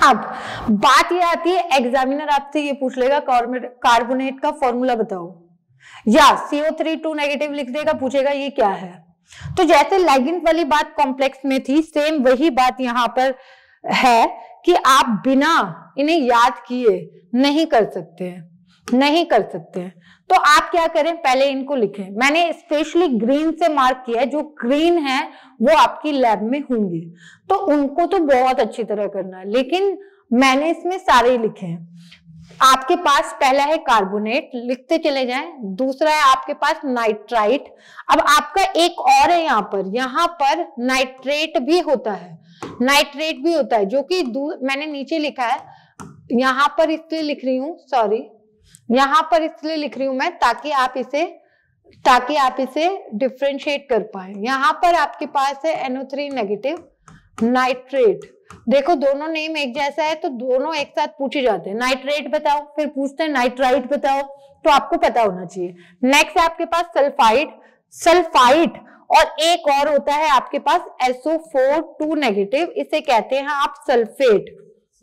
अब बात ये आती है, एग्जामिनर आपसे ये पूछ लेगा कार्बोनेट का फॉर्मूला बताओ, या CO3 नेगेटिव लिख देगा, पूछेगा ये क्या है। तो जैसे लिगेंड वाली बात कॉम्प्लेक्स में थी, सेम वही बात यहाँ पर है कि आप बिना इन्हें याद किए नहीं कर सकते हैं, नहीं कर सकते हैं। तो आप क्या करें, पहले इनको लिखें। मैंने स्पेशली ग्रीन से मार्क किया है, जो ग्रीन है वो आपकी लैब में होंगे, तो उनको तो बहुत अच्छी तरह करना है, लेकिन मैंने इसमें सारे लिखे हैं। आपके पास पहला है कार्बोनेट, लिखते चले जाएं। दूसरा है आपके पास नाइट्राइट। अब आपका एक और है यहाँ पर नाइट्रेट भी होता है, नाइट्रेट भी होता है, जो कि मैंने नीचे लिखा है, यहाँ पर इसलिए लिख रही हूँ, सॉरी, यहाँ पर इसलिए लिख रही हूं मैं ताकि आप इसे डिफरेंशिएट कर पाए। यहाँ पर आपके पास है NO3 नेगेटिव नाइट्रेट। देखो दोनों नेम एक जैसा है तो दोनों एक साथ पूछे जाते हैं, नाइट्रेट बताओ, फिर पूछते हैं नाइट्राइट बताओ, तो आपको पता होना चाहिए। नेक्स्ट है आपके पास सल्फाइड, और एक और होता है आपके पास SO4 नेगेटिव, इसे कहते हैं आप सल्फेट।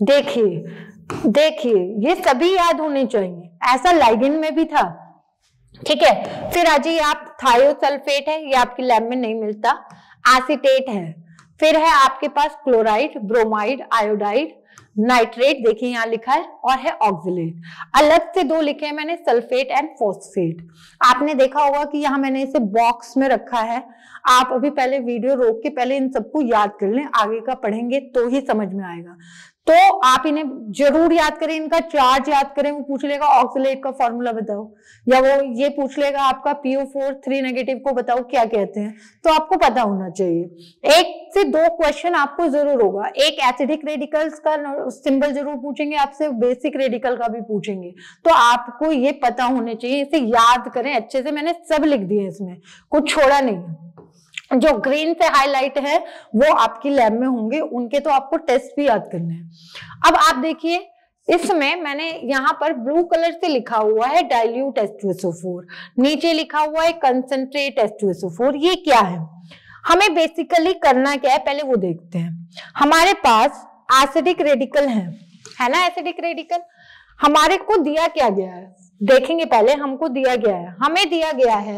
देखिए ये सभी याद होने चाहिए, ऐसा लिगेंड में भी था, ठीक है। फिर आ जाइए आप, थायोसल्फेट है, ये आपकी लैब में नहीं मिलता, एसीटेट है। फिर है आपके पास क्लोराइड, ब्रोमाइड, आयोडाइड, नाइट्रेट, देखिए यहाँ लिखा है, और है ऑक्सलेट। अलग से दो लिखे हैं मैंने, सल्फेट एंड फॉस्फेट। आपने देखा होगा कि यहाँ मैंने इसे बॉक्स में रखा है। आप अभी पहले वीडियो रोक के पहले इन सबको याद कर लें, आगे का पढ़ेंगे तो ही समझ में आएगा। तो आप इन्हें जरूर याद करें, इनका चार्ज याद करें। वो पूछ लेगा ऑक्सलेट का फॉर्मूला बताओ, या वो ये पूछ लेगा आपका PO4 नेगेटिव को बताओ क्या कहते हैं, तो आपको पता होना चाहिए। एक से दो क्वेश्चन आपको जरूर होगा, एक एसिडिक रेडिकल्स का सिंबल जरूर पूछेंगे आपसे, बेसिक रेडिकल का भी पूछेंगे, तो आपको ये पता होने चाहिए, इसे याद करें अच्छे से। मैंने सब लिख दिए इसमें, कुछ छोड़ा नहीं। जो ग्रीन से हाईलाइट है वो आपकी लैब में होंगे, उनके तो आपको टेस्ट भी याद करने हैं। अब आप देखिए, इसमें मैंने यहाँ पर ब्लू कलर से लिखा हुआ है डाइल्यूट H2SO4, नीचे लिखा हुआ है कंसंट्रेट H2SO4। ये क्या है, हमें बेसिकली करना क्या है पहले वो देखते हैं। हमारे पास एसिडिक रेडिकल है ना, एसिडिक रेडिकल हमारे को दिया क्या गया है, देखेंगे पहले। हमको दिया गया है, हमें दिया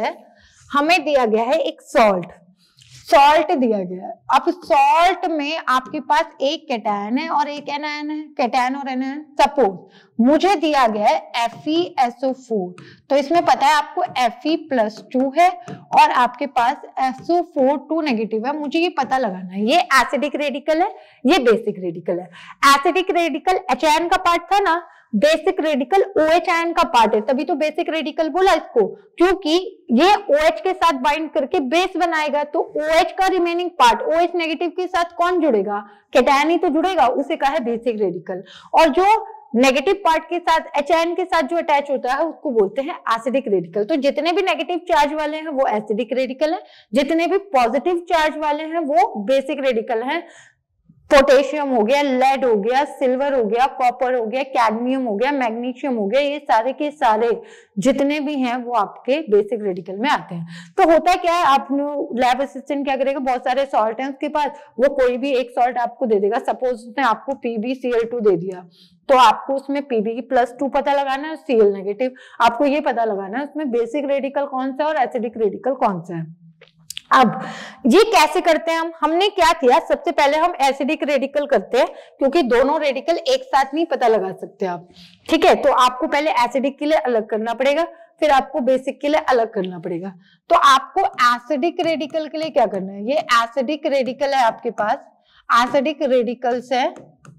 गया है एक सॉल्ट दिया गया है। अब सॉल्ट में आपके पास एक कैटायन है और एक एनायन है, कैटायन और एनायन। सपोज मुझे दिया गया है FeSO4, तो इसमें पता है आपको Fe+2 है और आपके पास SO4 नेगेटिव है। मुझे ये पता लगाना है, ये एसिडिक रेडिकल है, ये बेसिक रेडिकल है। एसिडिक रेडिकल H आयन का पार्ट था ना, बेसिक रेडिकल OH आयन का पार्ट है, तभी तो बेसिक रेडिकल बोला इसको, क्योंकि ये OH के साथ बाइंड करके बेस बनाएगा। तो OH का रिमेनिंग पार्ट OH नेगेटिव के साथ कौन जुड़ेगा, कैटायन ही तो जुड़ेगा, उसे कहा है बेसिक रेडिकल। और जो नेगेटिव पार्ट के साथ H आयन के साथ जो अटैच होता है उसको बोलते हैं एसिडिक रेडिकल। तो जितने भी नेगेटिव चार्ज वाले हैं वो एसिडिक रेडिकल है, जितने भी पॉजिटिव चार्ज वाले हैं वो बेसिक रेडिकल हैं। पोटेशियम हो गया, लेड हो गया, सिल्वर हो गया, कॉपर हो गया, कैडमियम हो गया, मैग्नीशियम हो गया, ये सारे के सारे जितने भी हैं वो आपके बेसिक रेडिकल में आते हैं। तो होता क्या है, आप लैब असिस्टेंट क्या करेगा, बहुत सारे सॉल्ट हैं उसके पास, वो कोई भी एक सॉल्ट आपको दे देगा। सपोज उसने आपको PbCl2 दे दिया, तो आपको उसमें Pb+2 पता लगाना है, Cl नेगेटिव, आपको ये पता लगाना है उसमें बेसिक रेडिकल कौन सा है और एसिडिक रेडिकल कौन सा है। अब ये कैसे करते हैं हमने क्या किया, सबसे पहले हम एसिडिक रेडिकल करते हैं, क्योंकि दोनों रेडिकल एक साथ नहीं पता लगा सकते आप, ठीक है। तो आपको पहले एसिडिक के लिए अलग करना पड़ेगा, फिर आपको बेसिक के लिए अलग करना पड़ेगा। तो आपको एसिडिक रेडिकल के लिए क्या करना है, ये एसिडिक रेडिकल है आपके पास, एसिडिक रेडिकल्स है।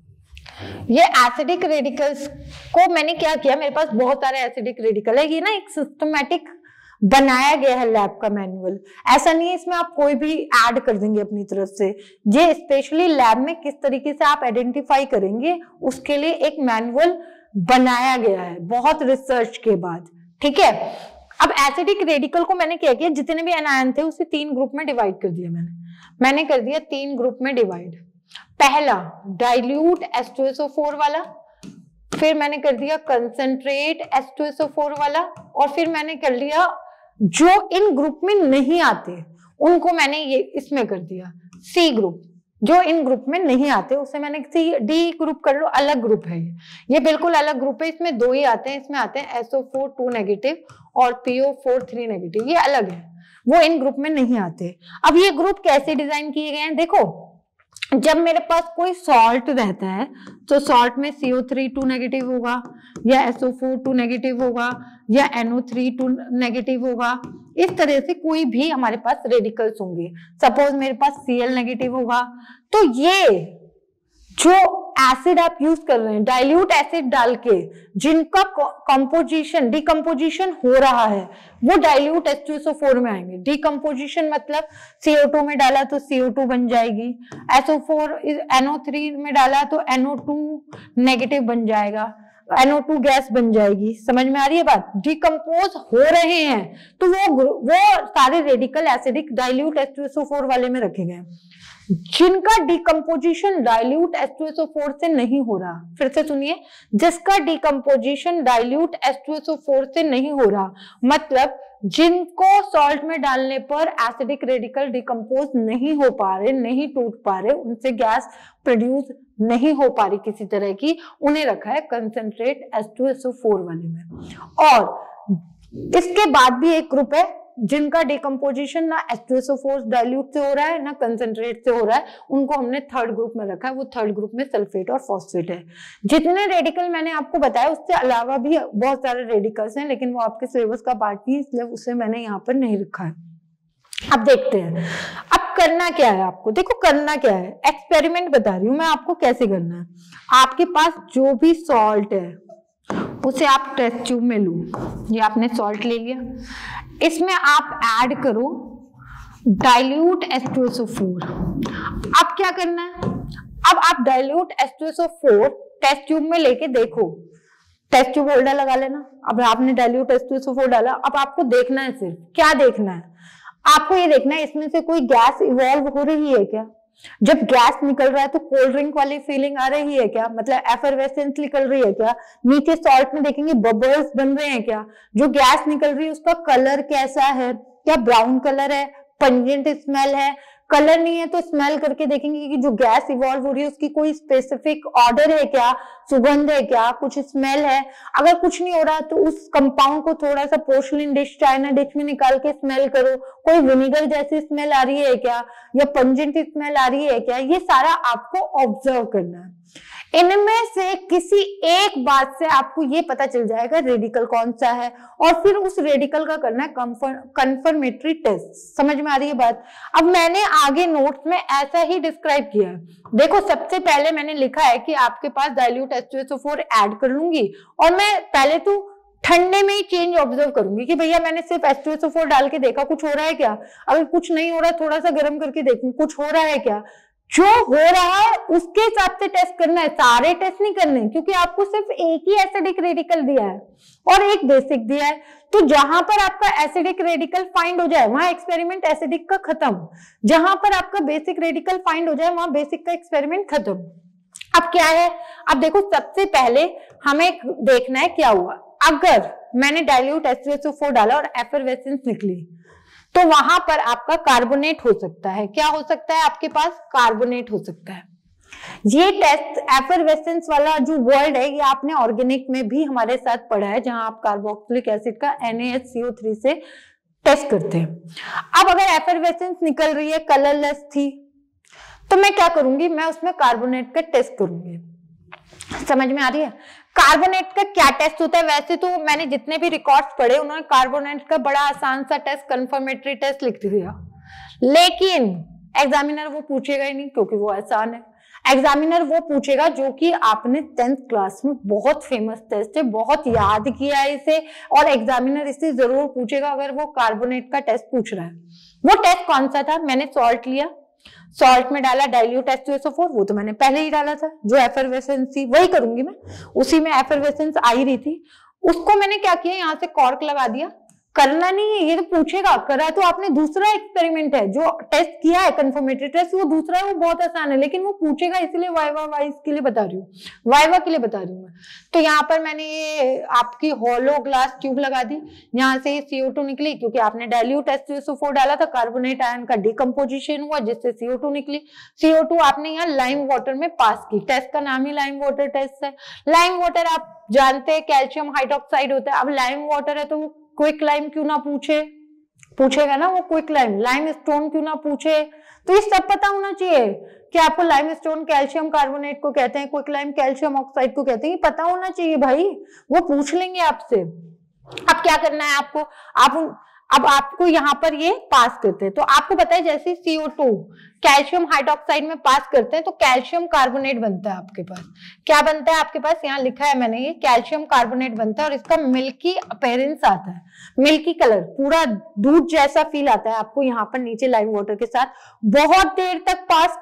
ये एसिडिक रेडिकल्स को मैंने क्या किया, मेरे पास बहुत सारे एसिडिक रेडिकल है, ये ना एक सिस्टमैटिक बनाया गया है लैब का मैनुअल, ऐसा नहीं है इसमें आप कोई भी ऐड कर देंगे अपनी तरफ से। ये स्पेशली लैब में किस तरीके से आप आइडेंटिफाई करेंगे उसके लिए एक मैनुअल बनाया गया है बहुत रिसर्च के बाद, ठीक है। अब एसिडिक रेडिकल को मैंने क्या किया, जितने भी एनायन थे उसे 3 ग्रुप में डिवाइड कर दिया मैंने कर दिया 3 ग्रुप में डिवाइड। पहला डाइल्यूट H2SO4 वाला, फिर मैंने कर दिया कंसंट्रेट H2SO4 वाला, और फिर मैंने कर लिया जो इन ग्रुप में नहीं आते उनको मैंने ये इसमें कर दिया C ग्रुप। जो इन ग्रुप में नहीं आते उसे मैंने डी ग्रुप कर लो, अलग ग्रुप है ये बिल्कुल अलग ग्रुप है। इसमें 2 ही आते हैं, इसमें आते हैं SO4 2 नेगेटिव और PO4 3 नेगेटिव, ये अलग है, वो इन ग्रुप में नहीं आते। अब ये ग्रुप कैसे डिजाइन किए गए हैं, देखो जब मेरे पास कोई सॉल्ट रहता है तो सॉल्ट में CO3 2 नेगेटिव होगा या SO4 2 नेगेटिव होगा या NO3 2 नेगेटिव होगा, इस तरह से कोई भी हमारे पास रेडिकल्स होंगे। सपोज मेरे पास Cl नेगेटिव होगा, तो ये जो एसिड आप यूज कर रहे हैं डाइल्यूट एसिड डाल के, जिनका कंपोजिशन डिकम्पोजिशन हो रहा है, वो डाइल्यूट H2SO4 में आएंगे। डिकम्पोजिशन मतलब CO2 में डाला तो CO2 बन जाएगी, SO4 NO3 में डाला तो NO2 नेगेटिव बन जाएगा, NO2 गैस बन जाएगी। समझ में आ रही है बात? डिकम्पोज हो रहे हैं तो वो सारे रेडिकल एसिडिक डाइल्यूट H2SO4 वाले में रखे गए। जिनका डिकम्पोजिशन डाइल्यूट H2SO4 से नहीं हो रहा, फिर से सुनिए, जिसका डिकम्पोजिशन डाइल्यूट H2SO4 से नहीं हो रहा, मतलब जिनको सॉल्ट में डालने पर एसिडिक रेडिकल डिकम्पोज नहीं हो पा रहे, नहीं टूट पा रहे, उनसे गैस प्रोड्यूस नहीं हो पा रही किसी तरह की, उन्हें रखा है कंसंट्रेट H2SO4 वाले में। और इसके बाद भी एक ग्रुप है जिनका डिकम्पोजिशन ना H2SO4 डाइल्यूट से हो रहा है ना कंसंट्रेट से हो रहा है, उनको हमने थर्ड ग्रुप में रखा है। वो थर्ड ग्रुप में सल्फेट और फॉस्फेट है। जितने रेडिकल मैंने आपको बताया उससे अलावा भी बहुत सारे रेडिकल्स हैं, लेकिन वो आपके सिलेबस का पार्ट नहीं, इसलिए उसे मैंने यहाँ पर नहीं रखा है। अब देखते हैं अब करना क्या है आपको। देखो करना क्या है, एक्सपेरिमेंट बता रही हूँ मैं आपको कैसे करना है। आपके पास जो भी सॉल्ट है उसे आप टेस्ट ट्यूब में लो, ये आपने सॉल्ट ले लिया, इसमें आप ऐड करो डाइल्यूट H2SO4। अब क्या करना है, अब आप डाइल्यूट H2SO4 टेस्ट ट्यूब में लेके देखो, टेस्ट ट्यूब होल्डर लगा लेना। अब आपने डाइल्यूट H2SO4 डाला, अब आपको देखना है, सिर्फ क्या देखना है, आपको ये देखना है इसमें से कोई गैस इवॉल्व हो रही है क्या। जब गैस निकल रहा है तो कोल्ड ड्रिंक वाली फीलिंग आ रही है क्या, मतलब एफरवेसेंस निकल रही है क्या। नीचे सॉल्ट में देखेंगे बबल्स बन रहे हैं क्या। जो गैस निकल रही है उसका कलर कैसा है, क्या ब्राउन कलर है, पंजेंट स्मेल है। कलर नहीं है तो स्मेल करके देखेंगे कि जो गैस इवॉल्व हो रही है उसकी कोई स्पेसिफिक ऑर्डर है क्या, सुगंध है क्या, कुछ स्मेल है। अगर कुछ नहीं हो रहा तो उस कंपाउंड को थोड़ा सा पोर्सलिन डिश, चाइना डिश में निकाल के स्मेल करो, कोई विनेगर जैसी स्मेल आ रही है क्या या पंजेंट स्मेल आ रही है क्या। ये सारा आपको ऑब्जर्व करना है। इनमें से किसी एक बात से आपको ये पता चल जाएगा रेडिकल कौन सा है, और फिर उस रेडिकल का करना है कंफर्मेटरी टेस्ट। समझ में आ रही है बात। अब मैंने आगे नोट्स में ऐसा ही डिस्क्राइब किया है। देखो सबसे पहले मैंने लिखा है कि आपके पास डाइल्यूट H2SO4 ऐड कर लूंगी, और मैं पहले तो ठंडे में ही चेंज ऑब्जर्व करूंगी कि भैया मैंने सिर्फ H2SO4 डाल के देखा कुछ हो रहा है क्या। अगर कुछ नहीं हो रहा थोड़ा सा गर्म करके देखूं कुछ हो रहा है क्या। जो हो रहा है उसके हिसाब से टेस्ट करना है, सारे टेस्ट नहीं करने, क्योंकि आपको सिर्फ एक ही एसिडिक रेडिकल दिया है और एक बेसिक दिया है। तो जहां पर आपका एसिडिक रेडिकल फाइंड हो जाए वहां एक्सपेरिमेंट एसिडिक का खत्म, जहां पर आपका बेसिक रेडिकल फाइंड हो जाए वहां बेसिक का एक्सपेरिमेंट खत्म। अब क्या है, अब देखो सबसे पहले हमें देखना है क्या हुआ। अगर मैंने डाइल्यूट H2SO4 डाला और एफरवेसेंस निकली तो वहां पर आपका कार्बोनेट हो सकता है। क्या हो सकता है, आपके पास कार्बोनेट हो सकता है। ये टेस्ट एफरवेसेंस वाला जो वर्ड है ये आपने ऑर्गेनिक में भी हमारे साथ पढ़ा है, जहां आप कार्बोक्सिलिक एसिड का NaHCO3 से टेस्ट करते हैं। अब अगर एफरवेसेंस निकल रही है, कलरलेस थी, तो मैं क्या करूंगी, मैं उसमें कार्बोनेट का टेस्ट करूंगी। समझ में आ रही है। कार्बोनेट का क्या टेस्ट होता है, वैसे तो मैंने जितने भी रिकॉर्ड्स पढ़े उन्होंने कार्बोनेट का बड़ा आसान सा टेस्ट कंफर्मेटरी टेस्ट लिख दिया, लेकिन एग्जामिनर वो पूछेगा ही नहीं क्योंकि वो आसान है। एग्जामिनर वो पूछेगा जो कि आपने 10th क्लास में बहुत फेमस टेस्ट है, बहुत याद किया है इसे, और एग्जामिनर इसे जरूर पूछेगा अगर वो कार्बोनेट का टेस्ट पूछ रहा है। वो टेस्ट कौन सा था, मैंने सॉल्ट लिया, सॉल्ट में डाला डाइल्यूट H2SO4, वो तो मैंने पहले ही डाला था। जो एफरवेसेंस थी वही करूंगी मैं, उसी में एफरवेसेंस आ ही रही थी, उसको मैंने क्या किया, यहाँ से कॉर्क लगा दिया, करना नहीं है, ये तो पूछेगा। करा तो आपने दूसरा एक्सपेरिमेंट है, जो टेस्ट किया है कंफर्मेटरी टेस्ट वो दूसरा है, वो बहुत आसान है, लेकिन वो पूछेगा, इसलिए वाइवा वाइज के लिए बता रही हूँ, वाइवा के लिए बता रही हूँ मैं। तो यहाँ पर मैंने ये आपकी होलो ग्लास ट्यूब लगा दी, यहाँ से CO2 निकली, क्योंकि आपने डाइल्यूट H2SO4 डाला था, कार्बोनेट आयन का डिकम्पोजिशन हुआ जिससे CO2 निकली। CO2 आपने यहाँ लाइम वाटर में पास की। टेस्ट का नाम ही लाइम वाटर टेस्ट है। लाइम वाटर आप जानते हैं कैल्शियम हाइड्रोक्साइड होता है। अब लाइम वाटर है तो क्विक लाइम क्यों ना पूछेगा ना वो क्विक लाइम स्टोन क्यों ना पूछे। तो ये सब पता होना चाहिए कि आपको लाइम स्टोन कैल्शियम कार्बोनेट को कहते हैं, क्विक लाइम कैल्शियम ऑक्साइड को कहते हैं, ये पता होना चाहिए भाई, वो पूछ लेंगे आपसे। अब क्या करना है आपको, अब आपको यहाँ पर ये पास करते हैं, तो आपको पता है जैसे CO2 कैल्शियम हाइड्रोक्साइड में पास करते हैं तो कैल्शियम कार्बोनेट बनता है आपके पास। क्या बनता है आपके पास, यहाँ लिखा है मैंने, ये कैल्शियम कार्बोनेट बनता है और इसका मिल्की अपीयरेंस आता है, मिल्की कलर, पूरा दूध जैसा फील आता है आपको यहाँ पर नीचे लाइम वाटर के साथ। बहुत देर तक पास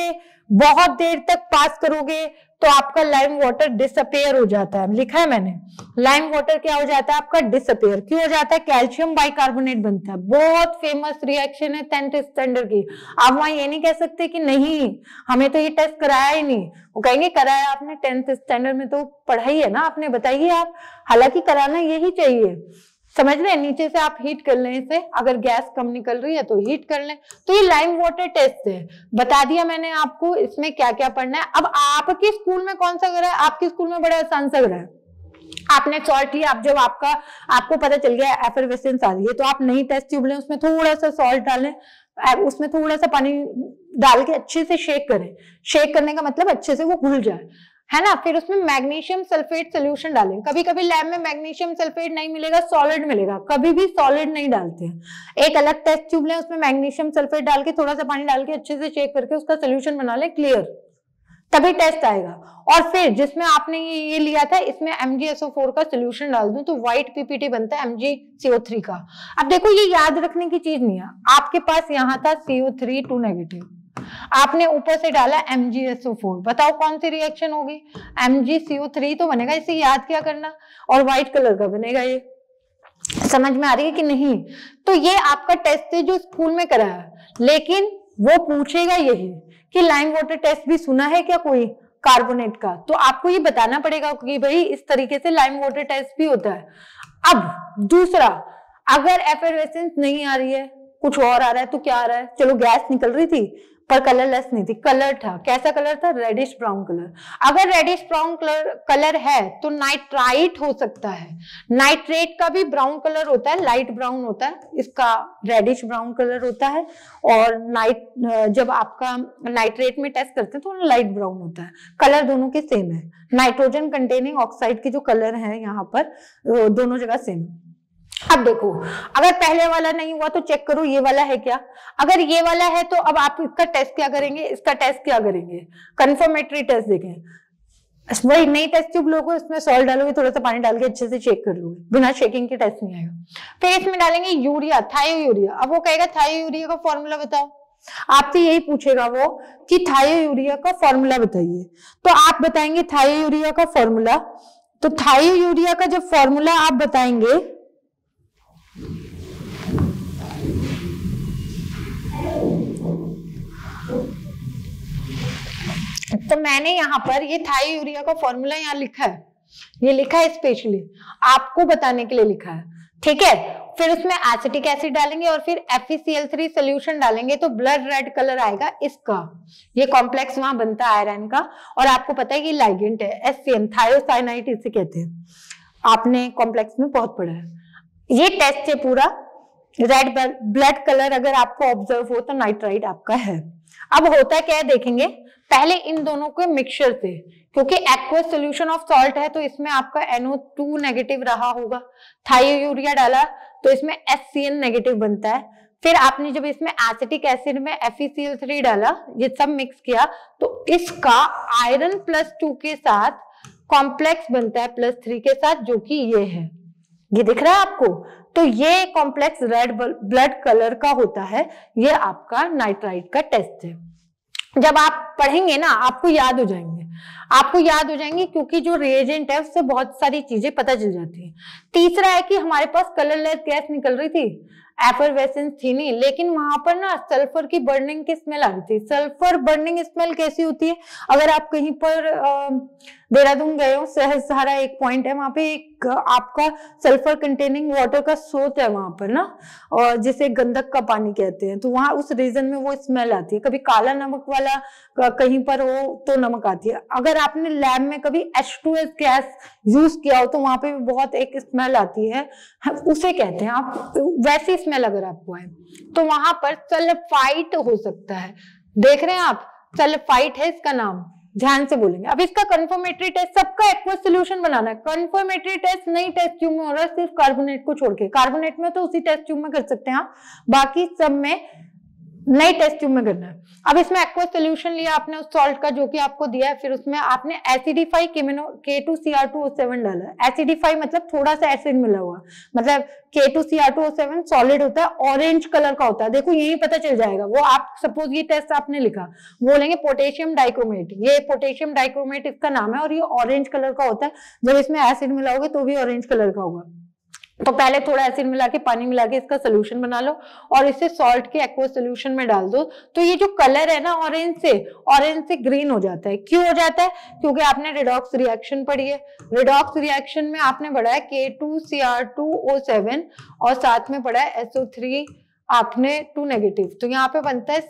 करोगे तो आपका लाइम वाटर डिसअपेयर हो जाता है। लिखा है मैंने, लाइम वाटर क्या हो जाता है आपका, डिसअपेयर। क्यों हो जाता है, कैल्शियम बाइकार्बोनेट बनता है। बहुत फेमस रिएक्शन है 10th स्टैंडर्ड की। आप वहां ये नहीं कह सकते कि नहीं हमें तो ये टेस्ट कराया ही नहीं, वो कहेंगे कराया आपने 10th स्टैंडर्ड में तो पढ़ाई है ना आपने, बताइए आप। हालांकि कराना यही चाहिए, समझ लें। नीचे से आप हीट कर लें इसे, अगर गैस कम निकल रही है तो हीट कर लें। तो ये लाइम वाटर टेस्ट है, बता दिया मैंने आपको इसमें क्या क्या पढ़ना है। अब आपके स्कूल में कौन सा ग्रह है, आपके स्कूल में बड़ा आसान सा ग्रह है। आपने सॉल्ट लिया, अब जब आपको पता चल गया एफरवेसेंस आ रही है तो आप नई टेस्ट ट्यूब लें, उसमें थोड़ा सा सॉल्ट डालें, उसमें थोड़ा सा पानी डाल के अच्छे से शेक करें। शेक करने का मतलब अच्छे से वो घुल जाए, है ना। फिर उसमें मैग्नीशियम सल्फेट सोल्यूशन डालें। कभी कभी लैब में मैग्नीशियम सल्फेट नहीं मिलेगा, सॉलिड मिलेगा, कभी भी सॉलिड नहीं डालते हैं। एक अलग टेस्ट ट्यूब लें, उसमें मैग्नीशियम सल्फेट डाल के थोड़ा सा पानी डाल के अच्छे से चेक करके उसका सोल्यूशन बना लें, क्लियर, तभी टेस्ट आएगा। और फिर जिसमें आपने ये लिया था इसमें MgSO4 का सोल्यूशन डाल दूं तो व्हाइट PPT बनता है MgCO3 का। अब देखो ये याद रखने की चीज नहीं है, आपके पास यहाँ था CO3 2 नेगेटिव, आपने ऊपर से डाला MgSO4, बताओ कौन सी रिएक्शन होगी, MgCO3 तो बनेगा, इसे याद क्या करना, और व्हाइट कलर का बनेगा। ये समझ में आ रही है कि नहीं। तो ये आपका टेस्ट है जो स्कूल में कराया, लेकिन वो पूछेगा यही कि लाइम वाटर टेस्ट भी सुना है क्या कोई कार्बोनेट का, तो आपको ये बताना पड़ेगा कि भाई इस तरीके से लाइम वाटर टेस्ट भी होता है। अब दूसरा, अगर एफरवेसेंस नहीं आ रही है, कुछ और आ रहा है, तो क्या आ रहा है, चलो गैस निकल रही थी पर कलरलेस नहीं थी, कलर था, कैसा कलर था, रेडिश ब्राउन कलर। अगर रेडिश ब्राउन कलर है तो नाइट्राइट हो सकता है। नाइट्रेट का भी ब्राउन कलर होता है, लाइट ब्राउन होता है, इसका रेडिश ब्राउन कलर होता है। और जब आपका नाइट्रेट में टेस्ट करते हैं तो लाइट ब्राउन होता है। कलर दोनों के सेम है, नाइट्रोजन कंटेनिंग ऑक्साइड के जो कलर है यहाँ पर दोनों जगह सेम। अब देखो, अगर पहले वाला नहीं हुआ तो चेक करो ये वाला है क्या। अगर ये वाला है तो अब आप इसका टेस्ट क्या करेंगे, इसका टेस्ट क्या करेंगे, कंफर्मेटरी टेस्ट देखें। वही नई टेस्ट ट्यूब लोगे, इसमें सॉल्ट डालोगे, थोड़ा सा पानी डाल के अच्छे से चेक कर लोगे, बिना शेकिंग के टेस्ट नहीं आएगा। फिर इसमें डालेंगे यूरिया, थायोयूरिया। अब वो कहेगा थायोयूरिया का फॉर्मूला बताओ, आपसे यही पूछेगा वो कि थायोयूरिया का फॉर्मूला बताइए। तो आप बताएंगे थायोयूरिया का फॉर्मूला। तो थायोयूरिया का जब फॉर्मूला आप बताएंगे तो मैंने यहाँ पर ये थायोयूरिया का फॉर्मूला यहाँ लिखा है, ये लिखा है स्पेशली आपको बताने के लिए लिखा है, ठीक है। फिर उसमें एसिटिक एसिड डालेंगे और फिर FeCl3 सोल्यूशन डालेंगे तो ब्लड रेड कलर आएगा इसका। ये कॉम्प्लेक्स वहां बनता है आयरन का, और आपको पता है कि लाइगेंट है SCN, थायोसाइनाइड इसे कहते हैं, आपने कॉम्प्लेक्स में बहुत पढ़ा है। ये टेस्ट है पूरा, रेड ब्लड कलर अगर आपको ऑब्जर्व हो तो नाइट्राइट आपका है। अब होता क्या है देखेंगे, पहले इन दोनों के मिक्सचर से, क्योंकि एक्वस सॉल्यूशन ऑफ सॉल्ट है तो इसमें आपका NO2 नेगेटिव रहा होगा, थायोयूरिया डाला तो इसमें HCN नेगेटिव बनता है। फिर आपने जब इसमें एसिटिक एसिड में FeCl3 डाला, ये सब मिक्स किया तो इसका आयरन +2 के साथ कॉम्प्लेक्स बनता है +3 के साथ, जो कि ये है, ये दिख रहा है आपको। तो ये कॉम्प्लेक्स रेड ब्लड कलर का होता है, ये आपका नाइट्राइट का टेस्ट है। जब आप पढ़ेंगे ना आपको याद हो जाएंगे। आपको याद हो जाएंगे क्योंकि जो रिएजेंट है उससे बहुत सारी चीजें पता चल जाती है। तीसरा है कि हमारे पास कलरलेस गैस निकल रही थी, एफरवेसेंस थी नहीं, लेकिन वहां पर ना सल्फर की बर्निंग की स्मेल आ रही थी। सल्फर बर्निंग स्मेल कैसी होती है, अगर आप कहीं पर देहरादून गए हो, सहस्त्रधारा एक पॉइंट है, वहां पे एक आपका सल्फर कंटेनिंग वाटर का स्रोत है वहां पर ना, और जिसे गंधक का पानी कहते हैं, तो वहां उस रीजन में वो स्मेल आती है। कभी काला नमक वाला कहीं पर हो तो नमक आती है। अगर आपने लैब में कभी H2S गैस यूज किया हो तो वहां पे भी बहुत एक स्मेल आती है, उसे कहते हैं आप, वैसी स्मेल अगर आपको आए तो वहां पर सल्फाइट हो सकता है। देख रहे हैं आप, सल्फाइट है इसका नाम, ध्यान से बोलेंगे। अब इसका कंफर्मेटरी टेस्ट, सबका एक्वस सोल्यूशन बनाना है। कंफर्मेटरी टेस्ट नई टेस्ट ट्यूब में हो रहा है, सिर्फ कार्बोनेट को छोड़ के। कार्बोनेट में तो उसी टेस्ट ट्यूब में कर सकते हैं आप, बाकी सब में नई टेस्ट ट्यूब में करना है। अब इसमें एक्वस सोल्यूशन लिया आपने उस सॉल्ट का जो कि आपको दिया है, फिर उसमें आपने एसिडिफाई K2Cr2O7 डाला है। एसिडिफाई मतलब थोड़ा सा एसिड मिला हुआ, मतलब K2Cr2O7 सॉलिड होता है, ऑरेंज कलर का होता है। देखो यही पता चल जाएगा। वो आप सपोज ये टेस्ट आपने लिखा, बोलेंगे पोटेशियम डाइक्रोमेट, ये पोटेशियम डाइक्रोमेट इसका नाम है और ये ऑरेंज कलर का होता है। जब इसमें एसिड मिलाओगे तो भी ऑरेंज कलर का होगा। तो पहले थोड़ा एसिड मिला के, पानी मिला के इसका सोल्यूशन बना लो और इसे सॉल्ट के एक्वस सोल्यूशन में डाल दो। तो ये जो कलर है ना ऑरेंज से ग्रीन हो जाता है। क्यों हो जाता है? क्योंकि आपने रिडॉक्स रिएक्शन पढ़ी है। रिडॉक्स रिएक्शन में आपने पढ़ा है K2Cr2O7 और साथ में पढ़ा है SO3 आपने 2 नेगेटिव, तो यहाँ पे बनता है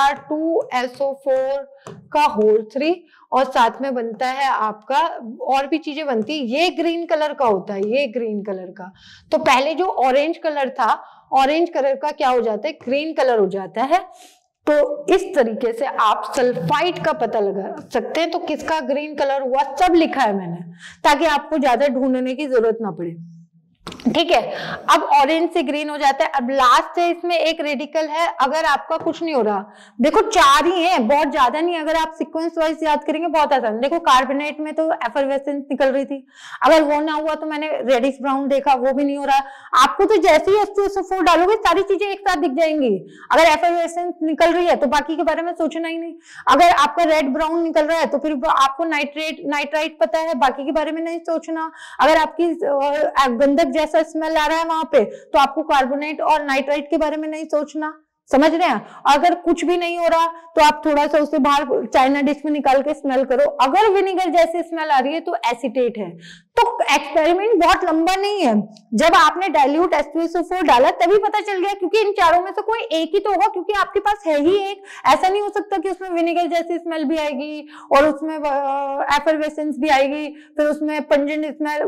Cr2SO4 का होल 3 और साथ में बनता है आपका और भी चीजें बनती है। ये ग्रीन कलर का होता है, ये ग्रीन कलर का। तो पहले जो ऑरेंज कलर था, ऑरेंज कलर का क्या हो जाता है? ग्रीन कलर हो जाता है। तो इस तरीके से आप सल्फाइड का पता लगा सकते हैं। तो किसका ग्रीन कलर हुआ, सब लिखा है मैंने, ताकि आपको ज्यादा ढूंढने की जरूरत ना पड़े। ठीक है, अब ऑरेंज से ग्रीन हो जाता है। अब लास्ट है, इसमें एक रेडिकल है। अगर आपका कुछ नहीं हो रहा, देखो 4 ही है, बहुत ज्यादा नहीं। अगर आप सीक्वेंस वाइज याद करेंगे बहुत आसान। देखो कार्बोनेट में तो एफरवेसेंस निकल रही थी, अगर वो ना हुआ तो मैंने रेडिश ब्राउन देखा, वो भी नहीं हो रहा। आपको तो जैसे ही H2SO4 डालोगे सारी चीजें एक साथ दिख जाएंगी। अगर एफरवेसेंस निकल रही है तो बाकी के बारे में सोचना ही नहीं। अगर आपका रेड ब्राउन निकल रहा है तो फिर आपको नाइट्राइट पता है, बाकी के बारे में नहीं सोचना। अगर आपकी गंधक जैसा स्मेल आ रहा है वहां पे तो आपको कार्बोनेट और नाइट्राइट के बारे में नहीं सोचना। समझ रहे हैं? अगर कुछ भी नहीं हो रहा तो आप थोड़ा सा उसे बाहर चाइना डिश में निकाल के स्मेल करो। अगर विनेगर जैसी स्मेल आ रही है तो एसिटेट है। तो एक्सपेरिमेंट बहुत लंबा नहीं है। जब आपने डाइल्यूट H2SO4 डाला तभी पता चल गया, क्योंकि इन चारों में से कोई एक ही तो होगा, क्योंकि आपके पास है ही एक। ऐसा नहीं हो सकता कि उसमें विनेगर जैसी स्मेल भी आएगी और उसमें एफरवेसेंस भी आएगी, फिर उसमें पंजेंट स्मेल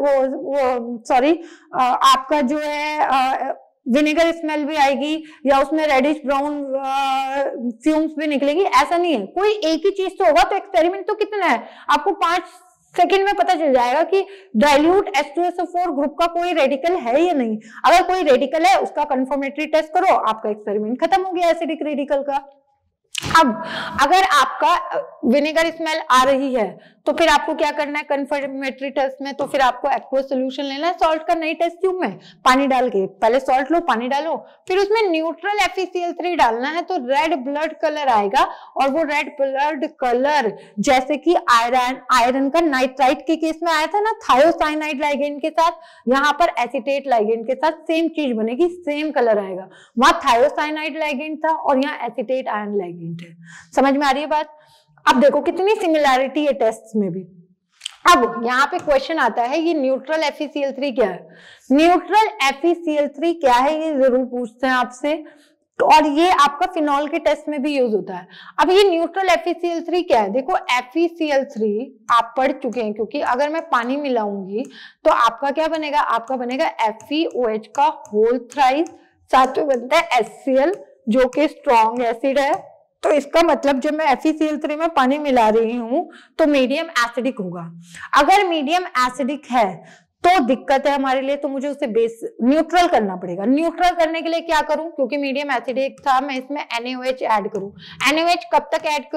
आपका जो है विनेगर स्मेल भी आएगी, या उसमें रेडिश ब्राउन फ्यूम्स भी निकलेगी। ऐसा नहीं है, कोई एक ही चीज तो होगा। तो एक्सपेरिमेंट तो कितना है, आपको 5 सेकंड में पता चल जाएगा कि डाइल्यूट H2SO4 ग्रुप का कोई रेडिकल है या नहीं। अगर कोई रेडिकल है उसका कंफर्मेटरी टेस्ट करो, आपका एक्सपेरिमेंट खत्म हो गया एसिडिक रेडिकल का। अब अगर आपका विनेगर स्मेल आ रही है तो फिर आपको क्या करना है कंफर्मेटरी टेस्ट में? तो फिर आपको एक्वस सोल्यूशन लेना है सॉल्ट का, नई टेस्ट ट्यूब में पानी डाल के। पहले सॉल्ट लो, पानी डालो, फिर उसमें न्यूट्रल FeCl3 डालना है, तो रेड ब्लड कलर आएगा। और वो रेड ब्लड कलर जैसे कि आयरन का नाइट्राइट के केस में आया था ना, थायोसाइनाइड लाइगेंड के साथ, यहाँ पर एसीटेट लाइगेंड के साथ सेम चीज बनेगी, सेम कलर आएगा। वहां थायोसाइनाइड लाइगेंड था और यहाँ एसीटेट आयन लाइगेंड है। समझ में आ रही है बात? अब देखो कितनी सिमिलैरिटी है टेस्ट में भी। अब यहाँ पे क्वेश्चन आता है, ये न्यूट्रल FeCl3 क्या है? न्यूट्रल FeCl3 क्या है ये जरूर पूछते हैं आपसे। तो और ये आपका फिनॉल के टेस्ट में भी यूज होता है। अब ये न्यूट्रल FeCl3 क्या है? देखो FeCl3 आप पढ़ चुके हैं, क्योंकि अगर मैं पानी मिलाऊंगी तो आपका क्या बनेगा? आपका बनेगा FeOH का होल थ्राइस, साथ में बनता है HCl जो कि स्ट्रॉन्ग एसिड है। तो इसका मतलब जब मैं FeCl3 में पानी मिला रही हूं तो मीडियम एसिडिक होगा। अगर मीडियम एसिडिक है तो दिक्कत है हमारे लिए, तो मुझे उसे बेस न्यूट्रल करना पड़ेगा। न्यूट्रल करने के लिए क्या करूं? क्योंकि मीडियम एसिडिक था, मैं इसमें NaOH ऐड करूं। NaOH कब तक ऐड करूं?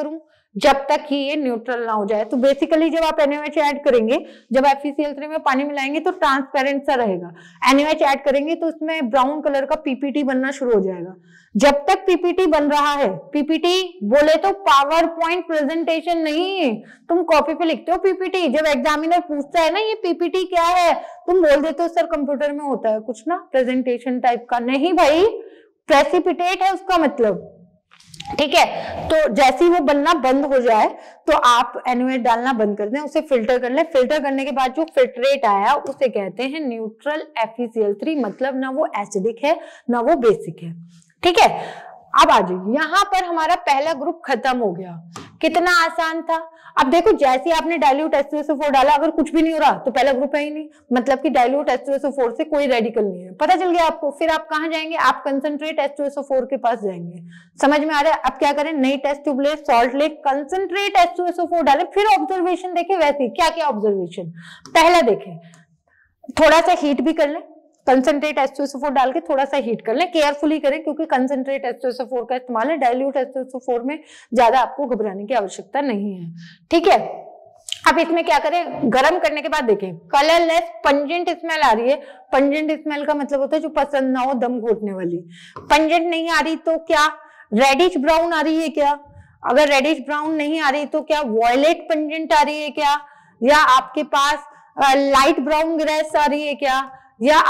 जब तक कि ये न्यूट्रल ना हो जाए। तो बेसिकली जब आप NaOH ऐड करेंगे, जब FeCl3 में पानी मिलाएंगे तो ट्रांसपेरेंट सा रहेगा। NaOH ऐड करेंगे तो उसमें ब्राउन कलर का PPT बनना शुरू हो जाएगा। जब तक PPT बन रहा है, PPT बोले तो पावर पॉइंट प्रेजेंटेशन नहीं, तुम कॉपी पे लिखते हो PPT, जब एग्जामिनर पूछता है ना ये PPT क्या है, तुम बोल देते हो सर कंप्यूटर में होता है कुछ ना प्रेजेंटेशन टाइप का। नहीं भाई, प्रेसिपिटेट है उसका मतलब, ठीक है। तो जैसे ही वो बनना बंद हो जाए तो आप NaOH डालना बंद कर दें, उसे फिल्टर कर लें। फिल्टर करने के बाद जो फिल्ट्रेट आया उसे कहते हैं न्यूट्रल FeCl3, मतलब ना वो एसिडिक है ना वो बेसिक है, ठीक है। अब आ जाइए, यहाँ पर हमारा पहला ग्रुप खत्म हो गया। कितना आसान था। अब देखो जैसे आपने डाइल्यूट H2SO4 डाला, अगर कुछ भी नहीं हो रहा तो पहला ग्रुप है ही नहीं, मतलब कि डाइल्यूट H2SO4 से कोई रेडिकल नहीं है, पता चल गया आपको। फिर आप कहाँ जाएंगे, आप कंसंट्रेट H2SO4 के पास जाएंगे। समझ में आ रहा है। अब क्या करें, नई टेस्ट ट्यूब ले, सॉल्ट ले, कंसंट्रेट H2SO4 डालें, फिर ऑब्जर्वेशन देखें। वैसे क्या क्या ऑब्जर्वेशन, पहला देखें, थोड़ा सा हीट भी कर लें, कंसंट्रेट H2SO4 डाल के थोड़ा सा हीट कर लें, केयरफुली करें क्योंकि कंसंट्रेट H2SO4 का इस्तेमाल है, डाइल्यूट H2SO4 में ज्यादा आपको घबराने की आवश्यकता नहीं है, ठीक है। अब इसमें क्या करें, गर्म करने के बाद देखें, कलरलेस पंजेंट स्मेल आ रही है। पंजेंट स्मेल का मतलब होता है जो पसंद ना हो, दम घोटने वाली। पंजेंट नहीं आ रही तो क्या रेडिश ब्राउन आ रही है क्या? अगर रेडिश ब्राउन नहीं आ रही तो क्या वॉयलेट पंजेंट आ रही है क्या? या आपके पास लाइट ब्राउन ग्रेस आ रही है क्या? या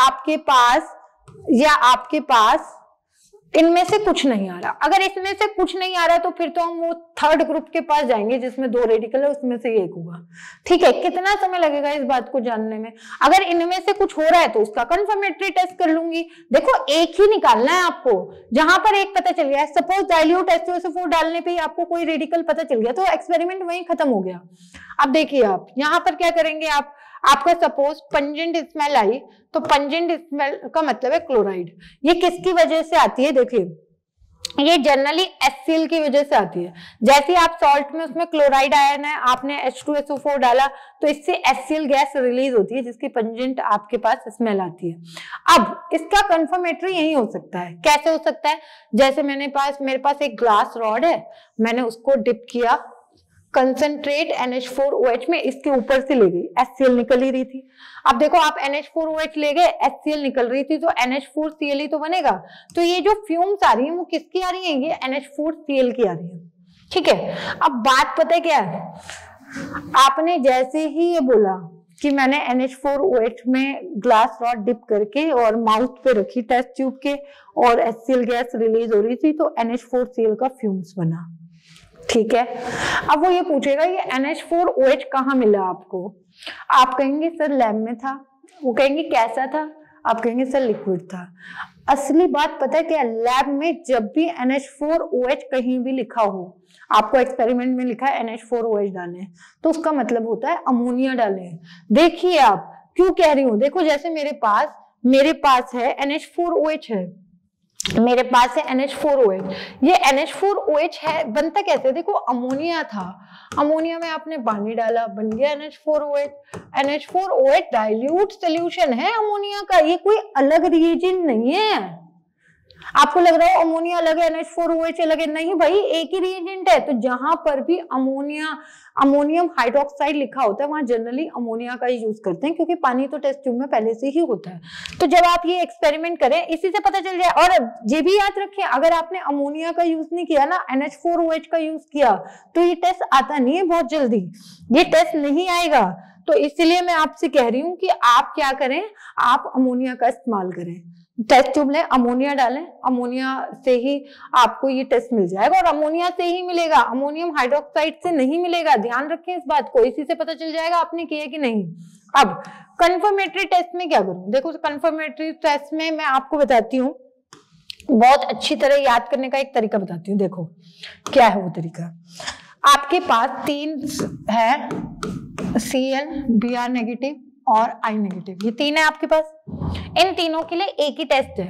आपके पास इनमें से कुछ नहीं आ रहा। अगर इसमें से कुछ नहीं आ रहा तो फिर तो हम वो थर्ड ग्रुप के पास जाएंगे जिसमें 2 रेडिकल है, उसमें से एक होगा, ठीक है। कितना समय लगेगा इस बात को जानने में। अगर इनमें से कुछ हो रहा है तो उसका कंफर्मेटरी टेस्ट कर लूंगी। देखो एक ही निकालना है आपको, जहां पर एक पता चल गया है, सपोज डाइल्यूट H2SO4 डालने पे ही आपको कोई रेडिकल पता चल गया तो एक्सपेरिमेंट वहीं खत्म हो गया। अब देखिए आप यहाँ पर क्या करेंगे, आपका सपोज पंजेंट स्मेल आई, तो पंजेंट स्मेल का मतलब है क्लोराइड। ये किसकी वजह से आती है, देखिए ये जनरली HCl की वजह से आती है। जैसे आप सॉल्ट में उसमें क्लोराइड आयन है, आपने H2SO4 डाला तो इससे HCl गैस रिलीज होती है जिसकी पंजेंट आपके पास स्मेल आती है। अब इसका कंफर्मेटरी यही हो सकता है। कैसे हो सकता है, जैसे मेरे पास एक ग्लास रॉड है, मैंने उसको डिप किया कंसंट्रेट NH4OH में, इसके ऊपर से ले गई, HCl निकल ही रही थी। अब देखो आप NH4OH ले गए, HCl निकल रही थी तो NH4Cl ही तो बनेगा। तो ये जो फ्यूम्स आ रही है वो किसकी आ रही है, ये NH4Cl की आ रही है, ठीक है। अब बात पता है क्या है, आपने जैसे ही ये बोला कि मैंने NH4OH में ग्लास रॉड डिप करके और माउथ पे रखी टेस्ट ट्यूब के और HCl गैस रिलीज हो रही थी तो NH4Cl का फ्यूम्स बना, ठीक है। अब वो ये पूछेगा ये NH4OH कहाँ मिला आपको, आप कहेंगे सर लैब में था, वो कहेंगे कैसा था, आप कहेंगे सर लिक्विड था। असली बात पता है क्या, लैब में जब भी NH4OH कहीं भी लिखा हो, आपको एक्सपेरिमेंट में लिखा है NH4OH डालें, तो उसका मतलब होता है अमोनिया डालें। देखिए आप क्यों कह रही हूँ, देखो जैसे मेरे पास है NH4OH है, मेरे पास है NH4OH, ये NH4OH है, बनता कैसे, देखो अमोनिया था, अमोनिया में आपने पानी डाला, बन गया NH4OH। NH4OH डाइल्यूट सोल्यूशन है अमोनिया का, ये कोई अलग रिएजेंट नहीं है। आपको लग रहा है अमोनिया अलग है NH4OH अलग है, नहीं भाई एक ही रिएजेंट है। तो जहां पर भी अमोनियम हाइड्रोक्साइड लिखा होता है वहां जनरली अमोनिया का ही यूज करते हैं क्योंकि पानी तो टेस्ट ट्यूब में पहले से ही होता है। तो जब आप ये एक्सपेरिमेंट करें इसी से पता चल जाए। और ये भी याद रखें, अगर आपने अमोनिया का यूज नहीं किया ना, NH4OH का यूज किया, तो ये टेस्ट आता नहीं है बहुत जल्दी, ये टेस्ट नहीं आएगा। तो इसलिए मैं आपसे कह रही हूँ कि आप क्या करें, आप अमोनिया का इस्तेमाल करें, टेस्ट ट्यूब लें, अमोनिया डालें, अमोनिया से ही आपको ये टेस्ट मिल जाएगा और अमोनिया से ही मिलेगा, अमोनियम हाइड्रोक्साइड से नहीं मिलेगा। ध्यान रखें इस बात को, इसी से पता चल जाएगा आपने किया कि नहीं। अब कंफर्मेटरी टेस्ट में क्या करूं, देखो कंफर्मेटरी टेस्ट में मैं आपको बताती हूँ, बहुत अच्छी तरह याद करने का एक तरीका बताती हूँ। देखो क्या है वो तरीका, आपके पास 3 है, Cl, Br नेगेटिव और I नेगेटिव, ये 3 है आपके पास। इन तीनों के लिए एक ही टेस्ट है,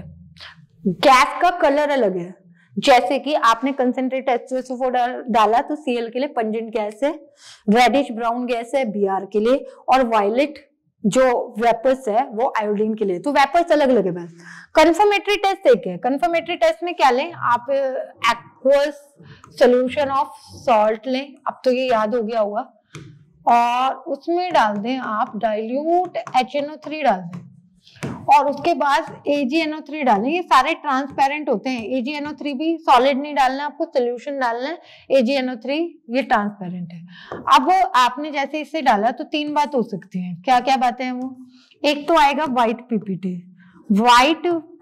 गैस का कलर अलग है। जैसे कि आपने कंसंट्रेट H2SO4 डाला तो Cl के लिए पंजेंट गैस है, रेडिश ब्राउन गैस है Br के लिए, और वायलेट जो वेपर्स है वो आयोडीन के लिए। तो वेपर्स अलग अलग है बस। कंफर्मेटरी टेस्ट एक है। कंफर्मेटरी टेस्ट में क्या लें आप, एक्वस सोल्यूशन ऑफ सॉल्ट लें, अब तो ये याद हो गया होगा, और उसमें डाल दें आप डाइल्यूट HNO3 डाल दें, और उसके बाद AgNO3 डालें। ये सारे ट्रांसपेरेंट होते हैं, AgNO3 भी सॉलिड नहीं डालना, आपको सोल्यूशन डालना है। AgNO3 ये ट्रांसपेरेंट है। अब आपने जैसे इससे डाला तो 3 बात हो सकती है। क्या क्या बातें हैं वो? एक तो आएगा white PPT, white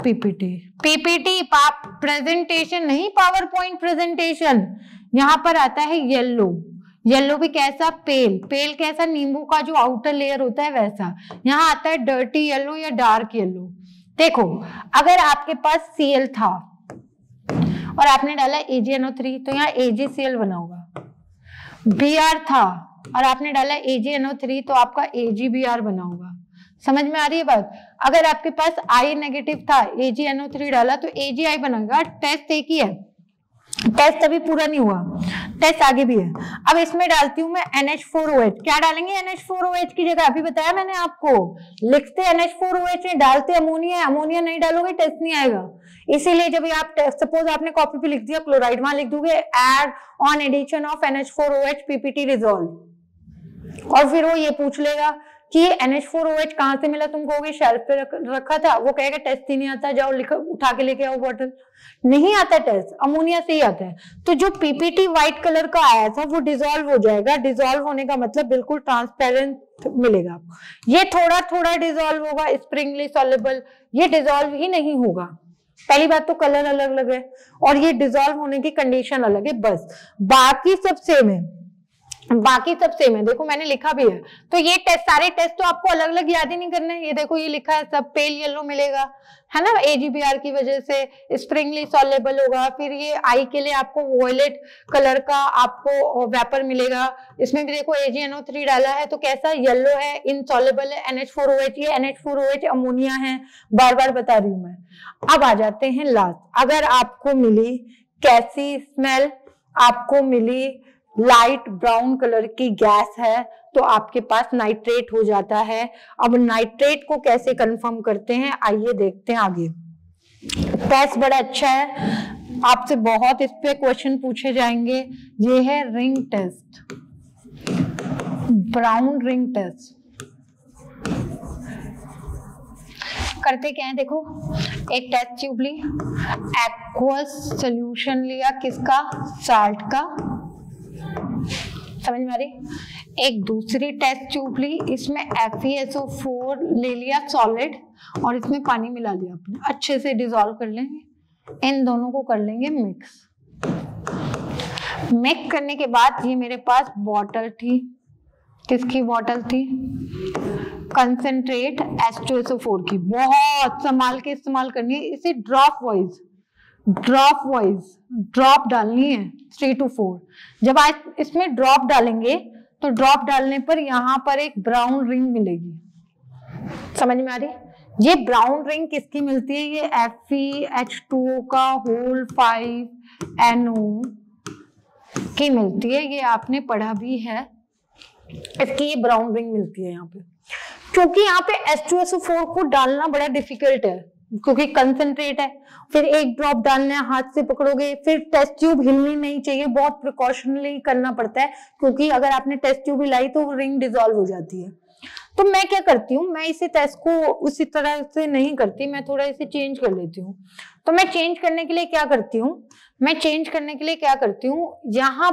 PPT presentation नहीं, पावर पॉइंट प्रेजेंटेशन। यहाँ पर आता है येलो भी कैसा? पेल कैसा? नींबू का जो आउटर लेयर होता है वैसा। यहाँ आता है डर्टी येलो या डार्क येलो। देखो, अगर आपके पास Cl था और आपने डाला AgNO3 तो यहाँ AgCl बना होगा। Br था और आपने डाला AgNO3 तो आपका AgBr बना होगा। समझ में आ रही है बात? अगर आपके पास I नेगेटिव था, AgNO3 डाला तो AgI बनेगा। टेस्ट एक ही है, टेस्ट अभी पूरा नहीं हुआ, टेस्ट आगे भी है। अब इसमें डालती हूँ मैं NH4OH। क्या डालेंगे NH4OH की जगह? अभी बताया मैंने आपको, लिखते NH4OH डालते अमोनिया नहीं डालोगे टेस्ट नहीं आएगा। इसीलिए जब आप सपोज आपने कॉपी पे लिख दिया क्लोराइड, वहां लिख दोगे add on addition of NH4OH PPT resolve, और फिर वो ये पूछ लेगा कि ये NH4OH कहाँ से मिला, तुम कहोगे शेल्फ पे रखा था, वो कहेगा टेस्ट ही नहीं आता, जाओ उठा के लेके आओ बॉटल। नहीं आता टेस्ट, अमोनिया से ही आता है। तो जो PPT व्हाइट कलर का आया था वो डिसॉल्व हो जाएगा। डिसॉल्व होने का मतलब बिल्कुल ट्रांसपेरेंट मिलेगा आपको। ये थोड़ा थोड़ा डिसॉल्व होगा, स्प्रिंगली सॉल्युबल, ये डिसॉल्व ही नहीं होगा। पहली बात तो कलर अलग अलग है और ये डिसॉल्व होने की कंडीशन अलग है, बस बाकी सब सेम है। देखो मैंने लिखा भी है, तो ये टेस्ट, सारे टेस्ट तो आपको अलग अलग याद ही नहीं करने। ये देखो ये लिखा है, सब पेल येलो मिलेगा, है ना, AgBr की वजह से स्प्रिंगली सॉल्युबल होगा। फिर ये आई के लिए आपको वॉयलेट कलर का आपको वेपर मिलेगा। इसमें भी देखो AgNO3 डाला है तो कैसा येलो है, इनसॉल्युबल है। NH4OH, ये NH4OH अमोनिया है, बार बार बता रही हूं मैं। अब आ जाते हैं लास्ट। अगर आपको मिली कैसी स्मेल? आपको मिली लाइट ब्राउन कलर की गैस है तो आपके पास नाइट्रेट हो जाता है। अब नाइट्रेट को कैसे कंफर्म करते हैं, आइए देखते हैं आगे। टेस्ट बड़ा अच्छा है, आपसे बहुत इस पे क्वेश्चन पूछे जाएंगे। ये है ring test, brown ring test. करते क्या है, देखो एक टेस्ट ट्यूब ली, एक्वस सॉल्यूशन लिया, किसका? साल्ट का। समझ में आ रही? एक दूसरी टेस्ट ट्यूब ली, इसमें FeSO4 ले लिया सॉलिड, और इसमें पानी मिला दिया अपने, अच्छे से डिसॉल्व कर लेंगे। इन दोनों को कर लेंगे मिक्स। मिक्स करने के बाद ये मेरे पास बॉटल थी, किसकी बॉटल थी? कंसंट्रेट H2SO4 की। बहुत संभाल के इस्तेमाल करनी है इसे, ड्रॉप वाइज ड्रॉप डालनी है 3 to 4। जब आज इसमें ड्रॉप डालेंगे तो ड्रॉप डालने पर यहाँ पर एक ब्राउन रिंग मिलेगी। समझ में आ रही? ये ब्राउन रिंग किसकी मिलती है? ये FeH2O का होल 5NO की मिलती है। ये आपने पढ़ा भी है, इसकी ये ब्राउन रिंग मिलती है यहाँ पे। क्योंकि यहाँ पे H2SO4 को डालना बड़ा डिफिकल्ट है, क्योंकि कंसंट्रेट है, फिर एक ड्रॉप डालना है, हाथ से पकड़ोगे, फिर टेस्ट ट्यूब हिलनी नहीं चाहिए, बहुत प्रिकॉशनली करना पड़ता है, क्योंकि अगर आपने टेस्ट ट्यूब हिलाई तो रिंग डिसॉल्व हो जाती है। तो मैं क्या करती हूँ, मैं इसे टेस्ट को उसी तरह से नहीं करती, मैं थोड़ा इसे चेंज कर लेती हूँ। तो मैं चेंज करने के लिए क्या करती हूँ, यहाँ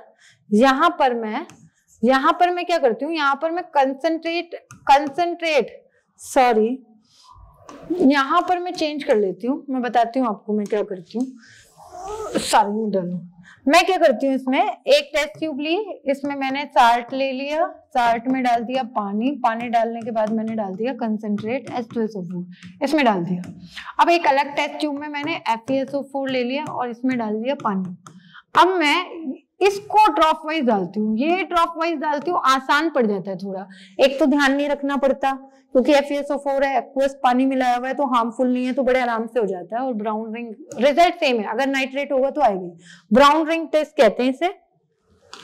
पर मैं क्या करती हूँ, यहाँ पर मैं यहाँ पर मैं चेंज कर लेती हूँ। मैं बताती हूँ आपको मैं क्या करती हूँ, सारी में डालूं। मैं क्या करती हूँ, इसमें एक टेस्ट ट्यूब ली, इसमें मैंने साल्ट ले लिया, साल्ट में डाल दिया पानी, पानी डालने के बाद मैंने डाल दिया कंसंट्रेट H2SO4, इसमें डाल दिया। अब एक अलग टेस्ट ट्यूब में मैंने FeSO4 ले लिया और इसमें डाल दिया पानी। अब मैं इसको ड्रॉप वाइज डालती हूँ, ये ड्रॉप वाइज डालती हूँ, आसान पड़ जाता है थोड़ा। एक तो ध्यान नहीं रखना पड़ता क्योंकि FeSO4 है, एक्वस पानी मिलाया हुआ है, तो हार्मफुल नहीं है, तो बड़े आराम से हो जाता है। और ब्राउन रिंग रिजल्ट सेम है, अगर नाइट्रेट होगा तो आएगी। ब्राउन रिंग टेस्ट कहते हैं इसे,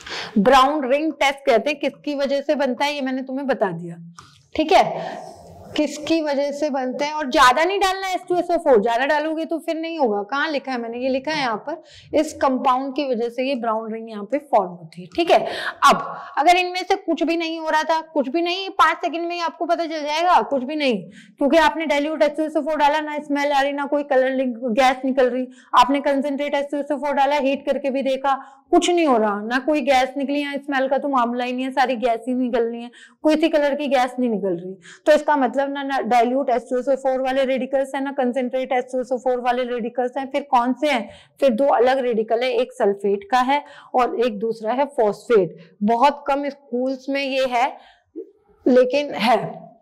ब्राउन रिंग टेस्ट कहते हैं। किसकी वजह से बनता है ये मैंने तुम्हें बता दिया, ठीक है। किसकी वजह से बनते हैं, और ज्यादा नहीं डालना है H2SO4, ज्यादा डालोगे तो फिर नहीं होगा। कहाँ लिखा है मैंने, ये लिखा है यहाँ पर, इस कंपाउंड की वजह से ये ब्राउन रिंग यहाँ पे फॉर्म होती है। ठीक है, अब अगर इनमें से कुछ भी नहीं हो रहा था, कुछ भी नहीं, 5 सेकंड में ही आपको पता चल जाएगा, कुछ भी नहीं, क्योंकि आपने डाइल्यूट H2SO4 डाला, ना स्मेल आ रही, ना कोई कलर गैस निकल रही। आपने कंसेंट्रेट H2SO4 डाला, हीट करके भी देखा, कुछ नहीं हो रहा, ना कोई गैस निकली, यहाँ स्मेल का तो मामला ही नहीं है, सारी गैस ही निकल रही है, कोई सी कलर की गैस नहीं निकल रही। तो इसका मतलब ना डाइल्यूट H2SO4 वाले रेडिकल्स है, ना कंसेंट्रेट H2SO4 वाले रेडिकल्स हैं। फिर कौन से हैं, फिर दो अलग रेडिकल है, एक सल्फेट का है और एक दूसरा है फॉस्फेट। बहुत कम स्कूल्स में ये है, लेकिन है।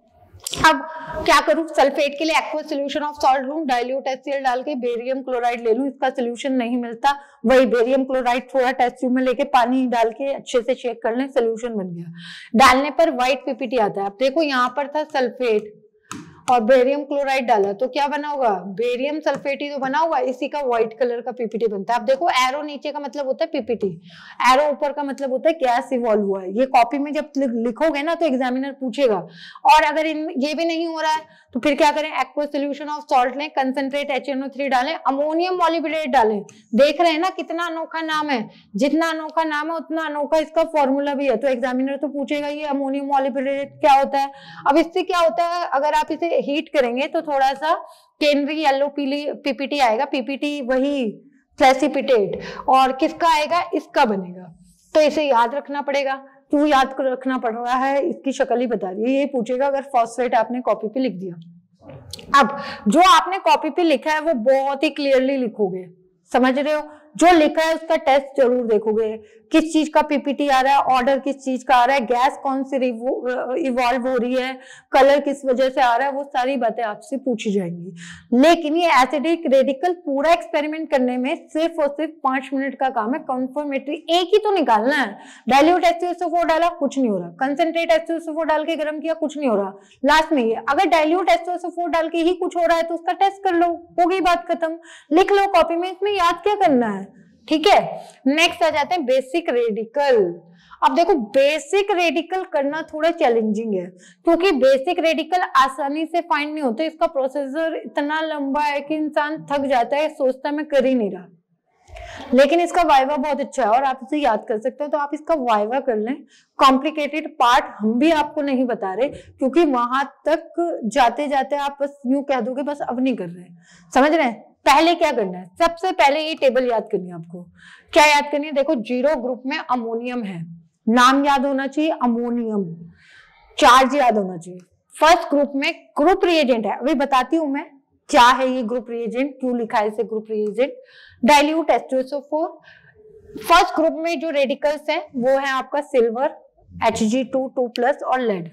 अब क्या करूं, सल्फेट के लिए एक्वा सॉल्यूशन ऑफ सॉल्ट लूं, डाइल्यूट HCl डाल के बेरियम क्लोराइड ले लूं, इसका सॉल्यूशन नहीं मिलता, वही बेरियम क्लोराइड थोड़ा टेस्ट ट्यूब में लेके पानी डाल के अच्छे से चेक कर लें, सॉल्यूशन बन गया। डालने पर व्हाइट पीपीटी आता है। अब देखो यहाँ पर था सल्फेट और बेरियम क्लोराइड डाला तो क्या बना होगा, बेरियम सल्फेट ही तो बना होगा, इसी का व्हाइट कलर का पीपीटी बनता है। अब देखो एरो नीचे का मतलब होता है पीपीटी, एरो ऊपर का मतलब होता है गैस इवॉल्व हुआ है। ये कॉपी में जब लिखोगे ना तो एग्जामिनर पूछेगा। और अगर ये भी नहीं हो रहा है तो फिर क्या करें, एक्वा सॉल्यूशन ऑफ सॉल्ट लें, कंसंट्रेट HNO3 डालें, अमोनियम मॉलिब्डेट डालें। देख रहे हैं ना कितना अनोखा नाम है, जितना अनोखा नाम है उतना अनोखा इसका फॉर्मूला भी है। तो एग्जामिनर तो पूछेगा ये अमोनियम मॉलिब्डेट क्या होता है। अब इससे क्या होता है, अगर आप इसे हीट करेंगे तो थोड़ा सा केंद्रीय येलो पीली पीपीटी आएगा, पीपीटी वही प्रेसिपिटेट, और किसका आएगा, इसका बनेगा। तो इसे याद रखना पड़ेगा। क्यों याद रखना पड़ रहा है, इसकी शक्ल ही बता रही है, ये पूछेगा अगर फॉस्फेट आपने कॉपी पे लिख दिया। अब जो आपने कॉपी पे लिखा है वो बहुत ही क्लियरली लिखोगे, समझ रहे हो, जो लिखा है उसका टेस्ट जरूर देखोगे, किस चीज का पीपीटी आ रहा है, ऑर्डर किस चीज का आ रहा है, गैस कौन सी इवॉल्व हो रही है, कलर किस वजह से आ रहा है, वो सारी बातें आपसे पूछी जाएंगी। लेकिन ये एसिडिक रेडिकल पूरा एक्सपेरिमेंट करने में सिर्फ और सिर्फ 5 मिनट का काम है। कंफर्मेटरी एक ही तो निकालना है, डाइल्यूट H2SO4 डाला कुछ नहीं हो रहा, कंसंट्रेट H2SO4 डाल के गर्म किया कुछ नहीं हो रहा, लास्ट में ये अगर डाइल्यूट H2SO4 डाल के ही कुछ हो रहा है तो उसका टेस्ट कर लो, हो गई बात खत्म, लिख लो कॉपी में, इसमें याद क्या करना है। ठीक है, नेक्स्ट आ जाते हैं बेसिक रेडिकल। अब देखो बेसिक रेडिकल करना थोड़ा चैलेंजिंग है, क्योंकि बेसिक रेडिकल आसानी से फाइंड नहीं होते, इसका प्रोसीजर इतना लंबा है कि इंसान थक जाता है, सोचता है मैं कर ही नहीं रहा। लेकिन इसका वाइवा बहुत अच्छा है और आप इसे याद कर सकते हो, तो आप इसका वाइवा कर लें। कॉम्प्लिकेटेड पार्ट हम भी आपको नहीं बता रहे, क्योंकि वहां तक जाते जाते आप बस यूं कह दोगे बस अब नहीं कर रहे, समझ रहे हैं। पहले क्या करना है, सबसे पहले ये टेबल याद करनी है आपको। क्या याद करनी है, देखो 0 ग्रुप में अमोनियम है, नाम याद होना चाहिए अमोनियम, चार्ज याद होना चाहिए। फर्स्ट ग्रुप में ग्रुप रिएजेंट है, अभी बताती हूं मैं क्या है ये ग्रुप रिएजेंट, क्यों लिखा है इसे group reagent. Dilute H2SO4। First group में जो रेडिकल्स हैं वो है आपका सिल्वर Hg2 2+ और लेड।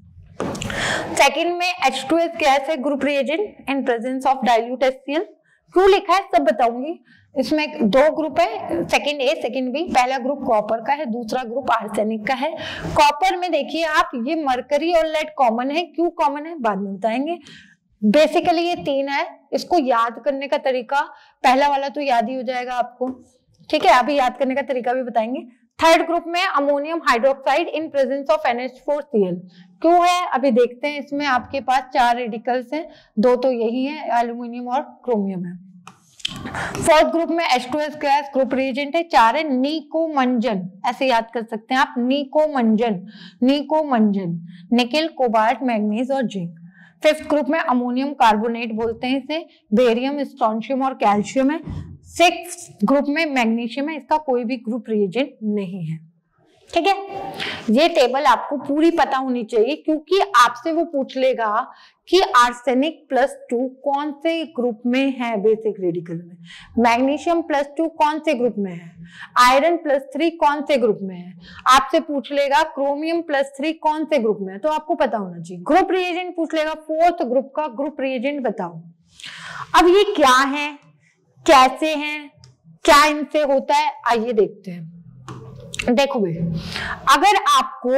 सेकंड में H2S गैस है group reagent in presence of dilute HCl। क्यों लिखा है सब बताऊंगी। इसमें 2 ग्रुप है, सेकंड ए सेकंड बी। पहला ग्रुप कॉपर का है, दूसरा ग्रुप आर्सेनिक का है। कॉपर में देखिए आप, ये मरकरी और लेड कॉमन है, क्यों कॉमन है बाद में बताएंगे। बेसिकली ये 3 है, इसको याद करने का तरीका, पहला वाला तो याद ही हो जाएगा आपको, ठीक है, अभी याद करने का तरीका भी बताएंगे। थर्ड ग्रुप में ammonium hydroxide in presence of NH4Cl। क्यों है अभी देखते हैं। इसमें आपके पास 4 रेडिकल्स हैं, 2 तो यही है, एल्यूमिनियम और क्रोमियम है। फोर्थ ग्रुप में H2S गैस ग्रुप रिएजेंट है, 4 है निकोमंजन, ऐसे याद कर सकते हैं आप, निकोमंजन, निकोमंजन, निकेल, कोबाल्ट, मैग्नीज और जिंक। फिफ्थ ग्रुप में अमोनियम कार्बोनेट बोलते हैं इसे, बेरियम, स्ट्रोंशियम और कैल्शियम है। सिक्स्थ ग्रुप में मैग्नीशियम है, इसका कोई भी ग्रुप रिएजेंट नहीं है, ठीक है। ये टेबल आपको पूरी पता होनी चाहिए, क्योंकि आपसे वो पूछ लेगा कि आर्सेनिक +2 कौन से ग्रुप में है बेसिक रेडिकल में, मैग्नीशियम +2 कौन से ग्रुप में है, आयरन +3 कौन से ग्रुप में है, आपसे पूछ लेगा क्रोमियम +3 कौन से ग्रुप में है, तो आपको पता होना चाहिए। ग्रुप रिएजेंट पूछ लेगा, 4th ग्रुप का ग्रुप रिएजेंट बताओ। अब ये क्या है, कैसे हैं, क्या इनसे होता है, आइए देखते हैं। देखो अगर आपको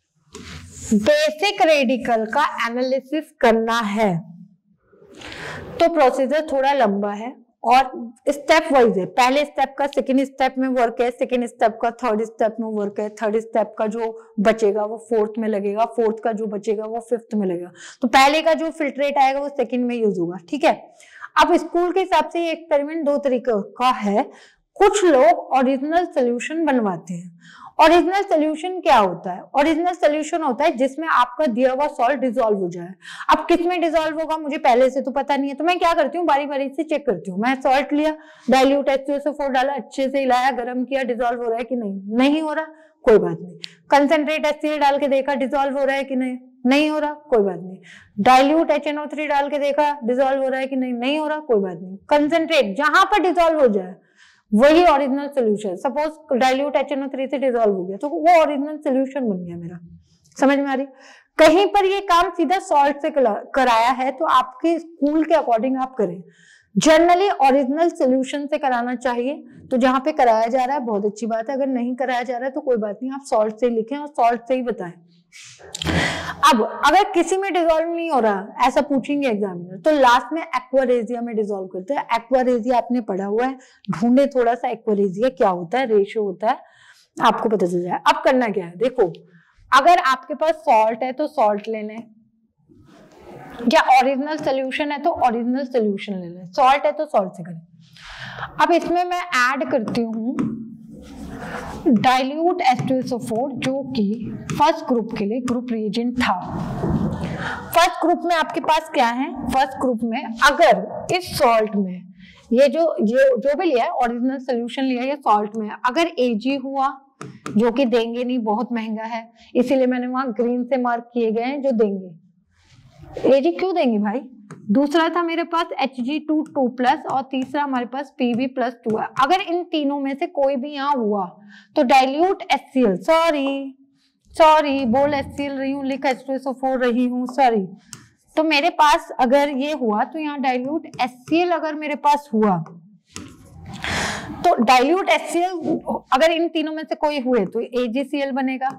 बेसिक रेडिकल का एनालिसिस करना है तो प्रोसीजर थोड़ा लंबा है और स्टेप वाइज है, पहले स्टेप का सेकंड स्टेप में वर्क है, सेकंड स्टेप का थर्ड स्टेप में वर्क है, थर्ड स्टेप का जो बचेगा वो फोर्थ में लगेगा, फोर्थ का जो बचेगा वो फिफ्थ में लगेगा। तो पहले का जो फिल्ट्रेट आएगा वो सेकंड में यूज होगा, ठीक है। अब स्कूल के हिसाब से ये एक्सपेरिमेंट दो तरीके का है। कुछ लोग ओरिजिनल सोल्यूशन बनवाते हैं। ओरिजिनल सोल्यूशन क्या होता है? ओरिजिनल सोल्यूशन होता है जिसमें आपका दिया हुआ सॉल्ट डिसॉल्व हो जाए। अब किस में डिसॉल्व होगा मुझे पहले से तो पता नहीं है, तो मैं क्या करती हूँ, बारी बारी से चेक करती हूँ। मैं सॉल्ट लिया, डाइल्यूट H2SO4 डाला, अच्छे से हिलाया, गर्म किया, डिसॉल्व हो रहा है कि नहीं हो रहा, कोई बात नहीं। कंसेंट्रेट HCl डाल के देखा, डिसॉल्व हो रहा है कि नहीं हो रहा, कोई बात नहीं। डाइल्यूट HNO3 डाल के देखा, डिसॉल्व हो रहा है कि नहीं हो रहा, कोई बात नहीं। कंसेंट्रेट जहां पर डिसॉल्व हो जाए वही original solution. Suppose dilute HNO3 से डिसॉल्व हो गया तो वो ओरिजिनल सोल्यूशन बन गया मेरा। समझ में आ रही? कहीं पर ये काम सीधा सॉल्ट से कराया है तो आपके स्कूल के अकॉर्डिंग आप करें। जनरली ओरिजिनल सोल्यूशन से कराना चाहिए, तो जहां पे कराया जा रहा है बहुत अच्छी बात है, अगर नहीं कराया जा रहा है तो कोई बात नहीं, आप सॉल्ट से लिखें और सॉल्ट से ही बताएं। अब अगर किसी में डिसॉल्व नहीं हो रहा ऐसा पूछेंगे एग्जामिनर, तो लास्ट में एक्वारेजिया में डिसॉल्व करते हैं। एक्वारेजिया आपने पढ़ा हुआ है, ढूंढे थोड़ा सा एक्वारेजिया क्या होता है, रेशियो होता है, आपको पता चल जाए। अब करना क्या है, देखो अगर आपके पास सॉल्ट है तो सॉल्ट ले लें, या ओरिजिनल सोल्यूशन है तो ओरिजिनल सोल्यूशन ले लें, सॉल्ट है तो सॉल्ट से करें। अब इसमें मैं ऐड करती हूँ डाइल्यूट H2SO4 जो कि फर्स्ट ग्रुप के लिए ग्रुप रिएजेंट था। फर्स्ट ग्रुप में आपके पास क्या है, फर्स्ट ग्रुप में अगर इस सॉल्ट में ये जो भी लिया है ओरिजिनल सोल्यूशन लिया है सॉल्ट में, अगर Ag हुआ जो कि देंगे नहीं, बहुत महंगा है, इसीलिए मैंने वहां ग्रीन से मार्क किए गए हैं जो देंगे। Ag क्यों देंगे भाई? दूसरा था मेरे पास Hg2 2+ और तीसरा हमारे पास Pb+2 है। अगर इन तीनों में से कोई भी यहाँ हुआ तो डाइल्यूट HCl, सॉरी बोल HCl रही हूँ, लिख H2SO4 रही हूँ, सॉरी। तो मेरे पास अगर ये हुआ तो यहाँ डाइल्यूट HCl अगर मेरे पास हुआ तो डाइल्यूट HCl अगर इन तीनों में से कोई हुए तो AgCl बनेगा,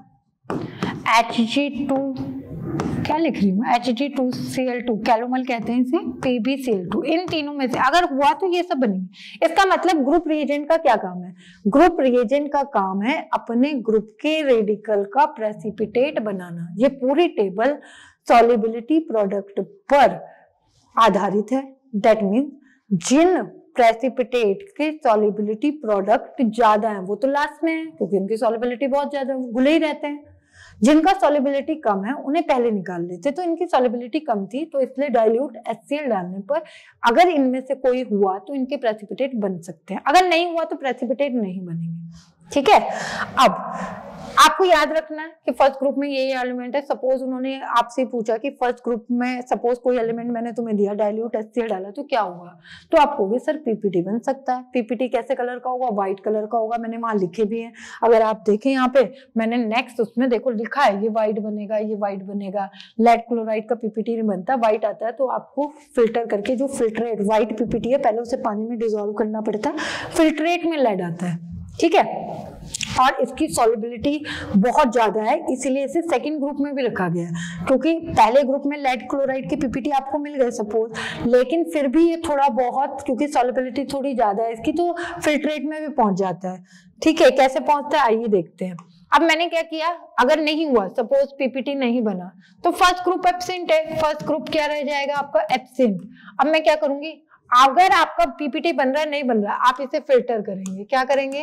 Hg2 क्या लिख रही हूँ, Hg2Cl2 कैलोमल कहते हैं इसे, PbCl2, इन तीनों में से अगर हुआ तो ये सब बनेंगे। इसका मतलब ग्रुप रिएजेंट का क्या काम है? ग्रुप रिएजेंट का काम है अपने ग्रुप के रेडिकल का प्रेसिपिटेट बनाना। ये पूरी टेबल सॉल्युबिलिटी प्रोडक्ट पर आधारित है। दैट मीन जिन प्रेसिपिटेट के सॉल्युबिलिटी प्रोडक्ट ज्यादा है वो तो लास्ट में है क्योंकि उनकी सॉल्युबिलिटी बहुत ज्यादा घुले ही रहते हैं। जिनका सॉल्युबिलिटी कम है उन्हें पहले निकाल लेते, तो इनकी सॉल्युबिलिटी कम थी तो इसलिए डाइल्यूट HCl डालने पर अगर इनमें से कोई हुआ तो इनके प्रेसिपिटेट बन सकते हैं, अगर नहीं हुआ तो प्रेसिपिटेट नहीं बनेंगे। ठीक है, अब आपको याद रखना है कि फर्स्ट ग्रुप में ये एलिमेंट है। सपोज उन्होंने आपसे पूछा कि फर्स्ट ग्रुप में सपोज कोई एलिमेंट मैंने तुम्हें दिया, डाइल्यूट HCl डाला तो क्या हुआ, तो आप कहोगे सर PPT बन सकता है। PPT कैसे कलर का होगा? व्हाइट कलर का होगा, मैंने वहां लिखे भी हैं। अगर आप देखें यहाँ पे मैंने नेक्स्ट उसमें देखो लिखा है ये व्हाइट बनेगा, ये व्हाइट बनेगा। लेड क्लोराइड का PPT नहीं बनता, व्हाइट आता है, तो आपको फिल्टर करके जो फिल्ट्रेट व्हाइट PPT है पहले उसे पानी में डिसॉल्व करना पड़ता है, फिल्ट्रेट में लेड आता है। ठीक है, और इसकी सॉल्युबिलिटी बहुत ज्यादा है इसीलिए इसे सेकंड ग्रुप में भी रखा गया है, क्योंकि पहले ग्रुप में लेड क्लोराइड के PPT आपको मिल गए सपोज, लेकिन फिर भी ये थोड़ा बहुत क्योंकि सॉल्युबिलिटी थोड़ी ज्यादा है इसकी तो फिल्ट्रेट में भी पहुंच जाता है। ठीक है, कैसे पहुंचता है आइए देखते हैं। अब मैंने क्या किया, अगर नहीं हुआ सपोज PPT नहीं बना तो फर्स्ट ग्रुप एब्सेंट है, फर्स्ट ग्रुप क्या रह जाएगा आपका एब्सेंट। अब मैं क्या करूंगी, अगर आपका PPT बन रहा है नहीं बन रहा आप इसे फिल्टर करेंगे। क्या करेंगे?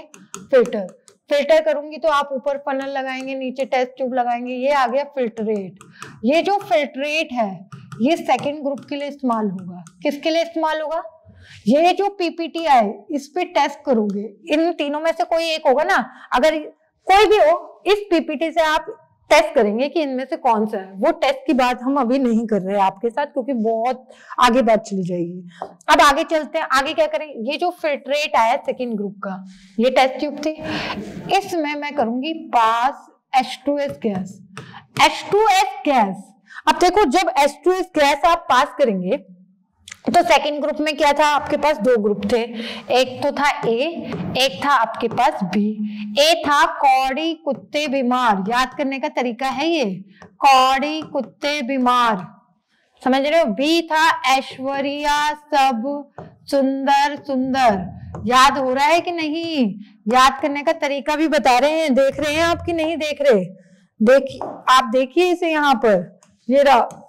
फिल्टर करूंगी तो आप ऊपर फनल लगाएंगे, नीचे टेस्ट ट्यूब लगाएंगे, ये आ गया फिल्ट्रेट। ये जो फिल्ट्रेट है ये सेकंड ग्रुप के लिए इस्तेमाल होगा। किसके लिए इस्तेमाल होगा? ये जो PPT आए इस पे टेस्ट करोगे, इन तीनों में से कोई एक होगा ना, अगर कोई भी हो इस PPT से आप टेस्ट करेंगे कि इनमें से कौन सा है। वो टेस्ट की बात हम अभी नहीं कर रहे हैं आपके साथ क्योंकि बहुत आगे बात चली जाएगी। अब आगे चलते हैं, आगे क्या करें, ये जो फिल्ट्रेट आया सेकंड ग्रुप का ये टेस्ट ट्यूब थी, इसमें मैं करूंगी पास H2S गैस। H2S गैस, अब देखो जब H2S गैस आप पास करेंगे तो सेकंड ग्रुप में क्या था, आपके पास दो ग्रुप थे, एक तो था A, एक था आपके पास B। A था कौड़ी कुत्ते बीमार, याद करने का तरीका है ये, कौड़ी कुत्ते बीमार, समझ रहे हो। B था ऐश्वर्या सब सुंदर सुंदर। याद हो रहा है कि नहीं? याद करने का तरीका भी बता रहे हैं, देख रहे हैं आप कि नहीं देख रहे? देखिए, आप देखिए इसे यहाँ पर, ये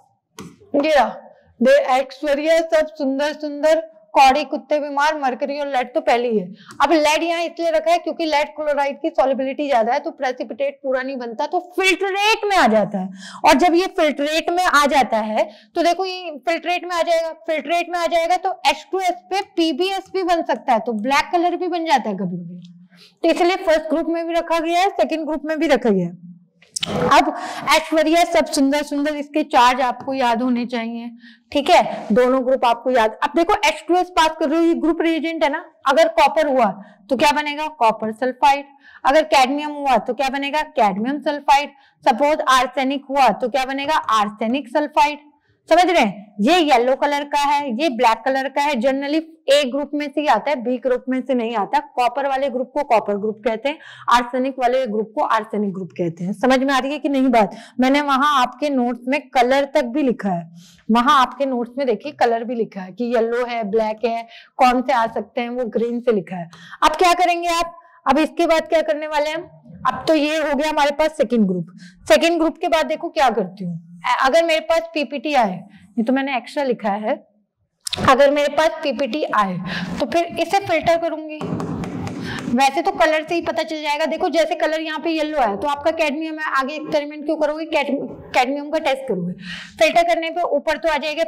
रहा ऐश्वर्या सब सुंदर सुंदर, कौड़ी कुत्ते बीमार, मरकरी और लेड तो पहले ही है। अब लेड यहाँ इसलिए रखा है क्योंकि लेड क्लोराइड की सॉल्युबिलिटी ज्यादा है, तो प्रेसिपिटेट पूरा नहीं बनता, तो फिल्ट्रेट में आ जाता है। और जब ये फिल्ट्रेट में आ जाता है तो देखो ये फिल्ट्रेट में आ जाएगा, फिल्ट्रेट में आ जाएगा तो H2S पे PbS भी बन सकता है, तो ब्लैक कलर भी बन जाता है कभी कभी। तो इसलिए फर्स्ट ग्रुप में भी रखा गया है, सेकेंड ग्रुप में भी रखा गया है। अब ऐश्वर्या सब सुंदर सुंदर, इसके चार्ज आपको याद होने चाहिए, ठीक है? दोनों ग्रुप आपको याद। अब देखो H2S पास कर रहे हो, ये ग्रुप रिएजेंट है ना, अगर कॉपर हुआ तो क्या बनेगा? Copper sulphide. अगर कैडमियम हुआ तो क्या बनेगा? Cadmium sulphide. सपोज आर्सेनिक हुआ तो क्या बनेगा? Arsenic sulphide. समझ रहे हैं? ये येलो कलर का है, ये ब्लैक कलर का है। जनरली ए ग्रुप में से ही आता है, बी ग्रुप में से नहीं आता। कॉपर वाले ग्रुप को कॉपर ग्रुप कहते हैं, आर्सेनिक वाले ग्रुप को आर्सेनिक ग्रुप कहते हैं। समझ में आ रही है कि नहीं बात? मैंने वहां आपके नोट्स में कलर तक भी लिखा है, वहां आपके नोट्स में देखिए कलर भी लिखा है कि येलो है, ब्लैक है, कौन से आ सकते हैं, वो ग्रीन से लिखा है। अब क्या करेंगे आप? अब इसके बाद क्या करने वाले हैं? अब तो ये हो गया हमारे पास सेकेंड ग्रुप। सेकेंड ग्रुप के बाद देखो क्या करती हूँ, अगर मेरे पास पीपीटी आए, ये तो मैंने एक्स्ट्रा लिखा है, अगर मेरे पास पीपीटी आए तो फिर इसे फिल्टर करूंगी। वैसे तो कलर से ही पता चल जाएगा। देखो जैसे कलर यहाँ पे येलो है तो आपका कैडमियम है, आगे एक्सपेरिमेंट क्यों करोगे? कैडमियम का टेस्ट करोगे। फिल्टर करने पे ऊपर तो आ जाएगा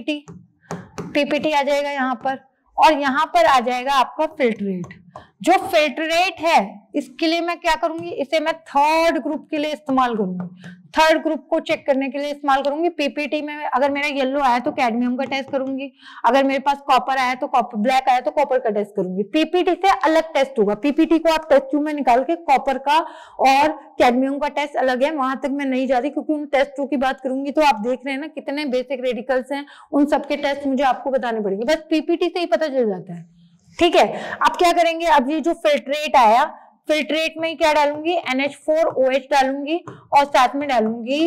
पीपीटी आ जाएगा यहाँ पर, और यहाँ पर आ जाएगा आपका फिल्ट्रेट। जो फिल्ट्रेट है इसके लिए मैं क्या करूंगी? इसे मैं थर्ड ग्रुप के लिए इस्तेमाल करूंगी, थर्ड ग्रुप को चेक करने के लिए इस्तेमाल करूंगी। पीपीटी में अगर मेरा येलो आया तो कैडमियम का टेस्ट करूंगी, अगर मेरे पास कॉपर आया तो कॉपर, ब्लैक आया तो कॉपर का टेस्ट करूंगी। पीपीटी से अलग टेस्ट होगा, पीपीटी को आप टेस्ट ट्यूब में निकाल के कॉपर का और कैडमियम का टेस्ट अलग है, वहां तक मैं नहीं जा रही क्योंकि उन टेस्ट ट्यूब की बात करूंगी तो आप देख रहे हैं ना कितने बेसिक रेडिकल्स हैं, उन सबके टेस्ट मुझे आपको बताने पड़ेंगे, बस पीपीटी से ही पता चल जाता है, ठीक है? अब क्या करेंगे? अब ये जो फिल्ट्रेट आया, फिल्ट्रेट में क्या डालूंगी? NH4OH डालूंगी और साथ में डालूंगी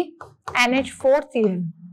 NH4Cl।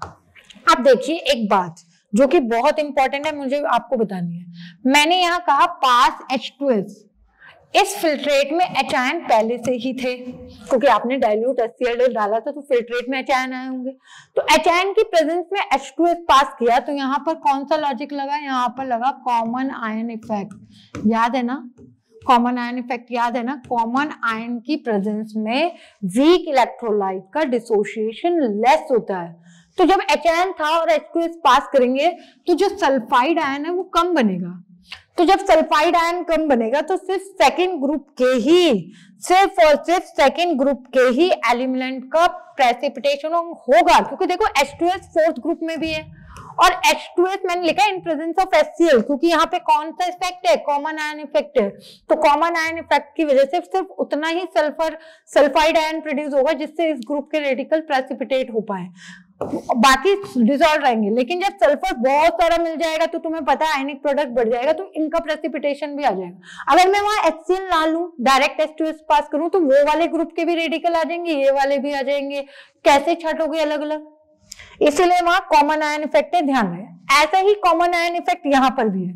अब देखिए एक बात जो कि बहुत इंपॉर्टेंट है, मुझे आपको बतानी है। मैंने यहाँ कहा पास H2S, इस फिल्ट्रेट में H आयन पहले से ही थे क्योंकि आपने डाइल्यूट HCl डाला था तो फिल्ट्रेट में H आयन आए होंगे। तो H आयन की प्रेजेंस में H2S पास किया तो यहाँ पर कौन सा लॉजिक लगा? यहाँ पर लगा कॉमन आयन इफेक्ट। याद है ना? कॉमन आयन इफेक्ट याद है ना? कॉमन आयन की प्रेजेंस में वीक इलेक्ट्रोलाइट का डिसोसिएशन लेस होता है, तो जब H आयन था और H2S पास करेंगे तो जो सल्फाइड आयन है वो कम बनेगा। तो जब सल्फाइड आयन कम बनेगा तो सिर्फ सेकेंड ग्रुप के ही, सिर्फ और सिर्फ सेकेंड ग्रुप के ही एलिमेंट का प्रेसिपिटेशन होगा, क्योंकि देखो H2S फोर्थ ग्रुप में भी है और H2S मैंने लिखा है इन प्रेजेंस ऑफ HCl, क्योंकि यहाँ पे कौन सा इफेक्ट है? कॉमन आयन इफेक्ट है। तो कॉमन आयन इफेक्ट की वजह से सिर्फ उतना ही सल्फाइड आयन प्रोड्यूस होगा जिससे इस ग्रुप के रेडिकल प्रेसिपिटेट हो पाए, बाकी डिसॉल्व रहेंगे। लेकिन जब सल्फर बहुत सारा मिल जाएगा तो तुम्हें पता है आयनिक प्रोडक्ट बढ़ जाएगा तो इनका प्रेसिपिटेशन भी आ जाएगा। अगर मैं वहां HCl ना लूं, डायरेक्ट H2S पास करूं तो वो वाले ग्रुप के भी रेडिकल आ जाएंगे, ये वाले भी आ जाएंगे, कैसे छटोगे अलग अलग? इसीलिए वहां कॉमन आयन इफेक्ट है, ध्यान रहे। ऐसा ही कॉमन आयन इफेक्ट यहाँ पर भी है।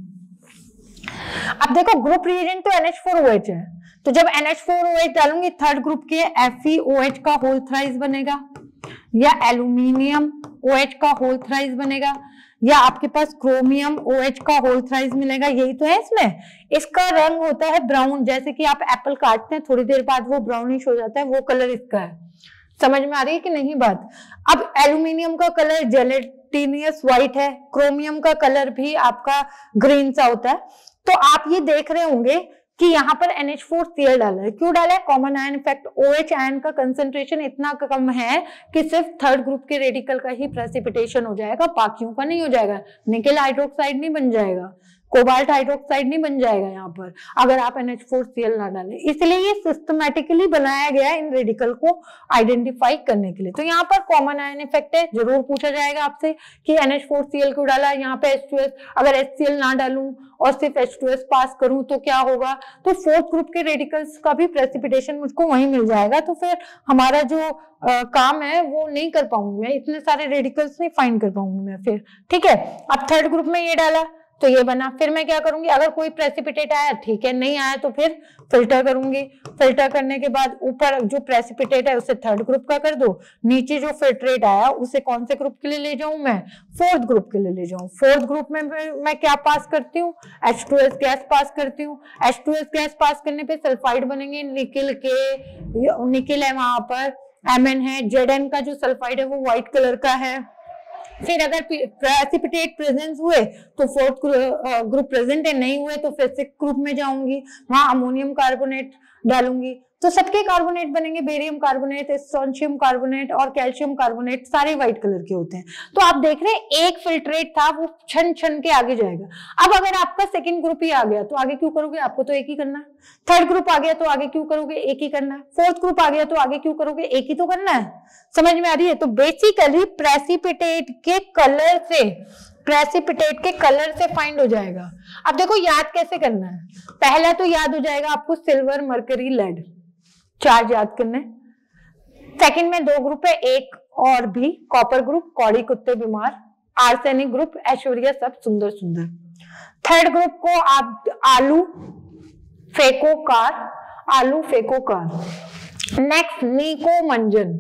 अब देखो ग्रुप रिएजेंट तो NH4OH है, तो जब NH4OH डालूंगी थर्ड ग्रुप के FeOH का होल थ्राइस बनेगा, या एल्यूमिनियम OH का होल थ्राइस बनेगा, या आपके पास क्रोमियम OH का होल थ्राइस मिलेगा। यही तो है इसमें। इसका रंग होता है ब्राउन, जैसे कि आप एप्पल काटते हैं थोड़ी देर बाद वो ब्राउनिश हो जाता है, वो कलर इसका है। समझ में आ रही है कि नहीं बात? अब एल्यूमिनियम का कलर जेलेटिनियस व्हाइट है, क्रोमियम का कलर भी आपका ग्रीन सा होता है। तो आप ये देख रहे होंगे कि यहाँ पर NH4Cl डाला है। क्यों डाला है? Common ion effect. OH ion का कंसंट्रेशन इतना कम है कि सिर्फ थर्ड ग्रुप के रेडिकल का ही प्रेसिपिटेशन हो जाएगा, बाकियों का नहीं हो जाएगा। निकेल हाइड्रोक्साइड नहीं बन जाएगा, कोबाल्ट हाइड्रोक्साइड नहीं बन जाएगा यहाँ पर अगर आप NH4Cl ना डालें। इसलिए ये सिस्टमैटिकली बनाया गया है इन रेडिकल को आइडेंटिफाई करने के लिए। तो यहाँ पर कॉमन आयन इफेक्ट है, जरूर पूछा जाएगा आपसे कि NH4Cl क्यों डाला, यहाँ पे H2S, अगर HCl ना डालूं और सिर्फ H2S पास करूं तो क्या होगा? तो फोर्थ ग्रुप के रेडिकल्स का भी प्रेसिपिटेशन मुझको वहीं मिल जाएगा, तो फिर हमारा जो काम है वो नहीं कर पाऊंगी मैं, इतने सारे रेडिकल्स नहीं फाइंड कर पाऊंगी मैं फिर। ठीक है, अब थर्ड ग्रुप में ये डाला तो ये बना। फिर मैं क्या करूंगी, अगर कोई प्रेसिपिटेट आया ठीक है, नहीं आया तो फिर फिल्टर करूंगी। फिल्टर करने के बाद ऊपर जो प्रेसिपिटेट है उसे थर्ड ग्रुप का कर दो, नीचे जो फिल्ट्रेट आया उसे कौन से ग्रुप के लिए ले जाऊं मैं, फोर्थ ग्रुप के लिए ले जाऊं। फोर्थ ग्रुप में मैं क्या पास करती हूँ, H2S गैस पास करती हूँ। H2S गैस पास करने पे सल्फाइड बनेंगे निकिल के, निकिल है वहां पर, Mn है, Zn का जो सल्फाइड है वो व्हाइट कलर का है। फिर अगर प्रेसिपिटेट प्रेजेंस हुए तो फोर्थ ग्रुप प्रेजेंट है, नहीं हुए तो फिर सिक्स्थ ग्रुप में जाऊंगी, वहां अमोनियम कार्बोनेट डालूंगी। तो सबके कार्बोनेट बनेंगे, बेरियम कार्बोनेट, स्ट्रोंशियम कार्बोनेट और कैल्शियम कार्बोनेट, सारे व्हाइट कलर के होते हैं। तो आप देख रहे हैं एक फिल्ट्रेट था वो छन छन के आगे जाएगा। अब अगर आपका सेकंड ग्रुप ही आ गया तो आगे क्यों करोगे, आपको तो एक ही करना है। थर्ड ग्रुप आ गया तो आगे क्यों करोगे, एक ही करना है। फोर्थ ग्रुप आ गया तो आगे क्यों करोगे, एक ही तो करना है। समझ में आ रही है। तो बेसिकली प्रेसिपिटेट के कलर से फाइंड हो जाएगा। अब देखो याद कैसे करना है। पहला तो याद हो जाएगा आपको सिल्वर, मरकरी, लेड, चार्ज याद करने। सेकंड में 2 ग्रुप है, एक और भी, कॉपर ग्रुप, कौड़ी कुत्ते बीमार, आर्सेनिक ग्रुप, ऐश्वर्या सब सुंदर सुंदर। थर्ड ग्रुप को आप आलू फेको कार। नेक्स्ट निकोमंजन।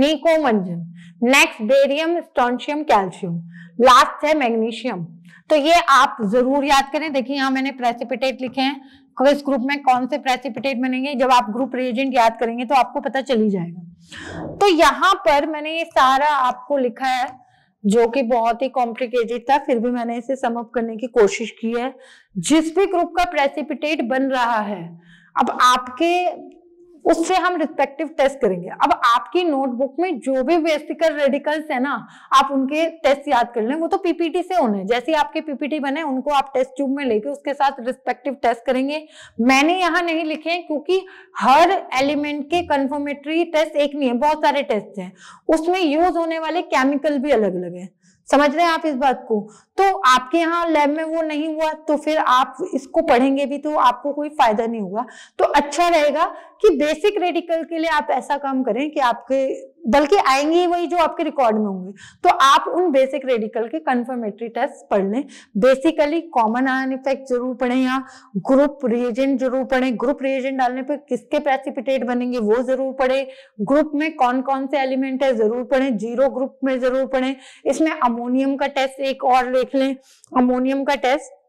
Next barium, strontium, calcium. Last है मैग्नीशियम। तो ये आप जरूर याद करें। देखिए यहाँ मैंने प्रेसिपिटेट लिखे हैं, इस ग्रुप में कौन से प्रेसिपिटेट बनेंगे, जब आप ग्रुप रिएजेंट याद करेंगे तो आपको पता चल ही जाएगा। तो यहाँ पर मैंने ये सारा आपको लिखा है जो कि बहुत ही कॉम्प्लिकेटेड था, फिर भी मैंने इसे सम अप करने की कोशिश की है। जिस भी ग्रुप का प्रेसिपिटेट बन रहा है, अब आपके उससे हम रिस्पेक्टिव टेस्ट करेंगे। अब आपकी नोटबुक में जो भी वेसिकल रेडिकल्स है ना, आप उनके टेस्ट याद कर लें, वो तो पीपीटी से होने, जैसे आपके पीपीटी बने उनको आप टेस्ट ट्यूब में लेके उसके साथ रिस्पेक्टिव टेस्ट करेंगे। मैंने यहाँ नहीं लिखे हैं क्योंकि हर एलिमेंट के कंफर्मेटरी टेस्ट एक नहीं है, बहुत सारे टेस्ट हैं, उसमें यूज होने वाले केमिकल भी अलग अलग है। समझ रहे हैं आप इस बात को। तो आपके यहाँ लैब में वो नहीं हुआ तो फिर आप इसको पढ़ेंगे भी तो आपको कोई फायदा नहीं होगा। तो अच्छा रहेगा कि बेसिक रेडिकल के लिए आप ऐसा काम करें कि आपके बल्कि आएंगे ही वही जो आपके रिकॉर्ड में होंगे, तो आप उन बेसिक रेडिकल के कंफर्मेटरी टेस्ट पढ़ लें। बेसिकली कॉमन आयन इफेक्ट जरूर पढ़ें, यहाँ ग्रुप रिएजेंट जरूर पढ़ें, ग्रुप रिएजेंट डालने पे किसके प्रेसिपिटेट बनेंगे वो जरूर पढ़ें, ग्रुप में कौन कौन से एलिमेंट है जरूर पढ़ें, जीरो ग्रुप में जरूर पढ़ें। इसमें अमोनियम का टेस्ट एक और देख लें। अमोनियम का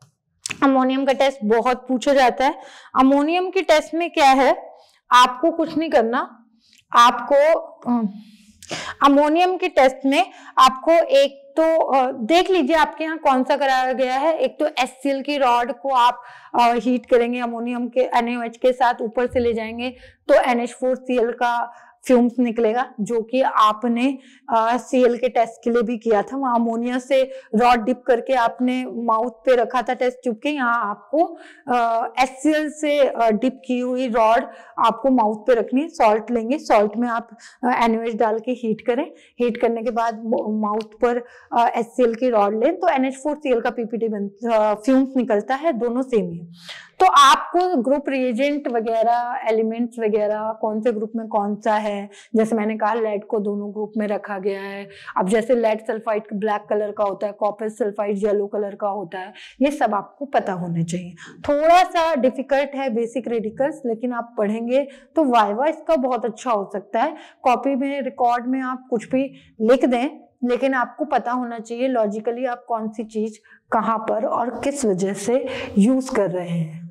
टेस्ट बहुत पूछा जाता है। अमोनियम के टेस्ट में क्या है, आपको कुछ नहीं करना, आपको अमोनियम के टेस्ट में आपको एक तो देख लीजिए आपके यहाँ कौन सा कराया गया है। एक तो HCl की रॉड को आप हीट करेंगे अमोनियम के NaOH के साथ, ऊपर से ले जाएंगे तो NH4Cl का फ्यूम्स निकलेगा, जो कि आपने Cl के टेस्ट के लिए भी किया था। वहां अमोनिया से रॉड डिप करके आपने माउथ पे रखा था टेस्ट ट्यूब के, यहाँ आपको HCl से डिप की हुई रॉड आपको माउथ पे रखनी है। सॉल्ट लेंगे, सॉल्ट में आप NaOH डाल के हीट करें, हीट करने के बाद माउथ पर HCl की रॉड लें तो NH4Cl का पीपीटी फ्यूम्स निकलता है, दोनों सेम ही। तो आपको ग्रुप रिएजेंट वगैरह, एलिमेंट्स वगैरह कौन से ग्रुप में कौन सा है, जैसे मैंने कहा लेड को दोनों ग्रुप में रखा गया है। अब जैसे लेड सल्फाइड ब्लैक कलर का होता है, कॉपर सल्फाइड येलो कलर का होता है, ये सब आपको पता होने चाहिए। थोड़ा सा डिफिकल्ट है बेसिक रेडिकल्स, लेकिन आप पढ़ेंगे तो वाइवा इसका बहुत अच्छा हो सकता है। कॉपी में, रिकॉर्ड में आप कुछ भी लिख दें, लेकिन आपको पता होना चाहिए लॉजिकली आप कौन सी चीज कहाँ पर और किस वजह से यूज कर रहे हैं।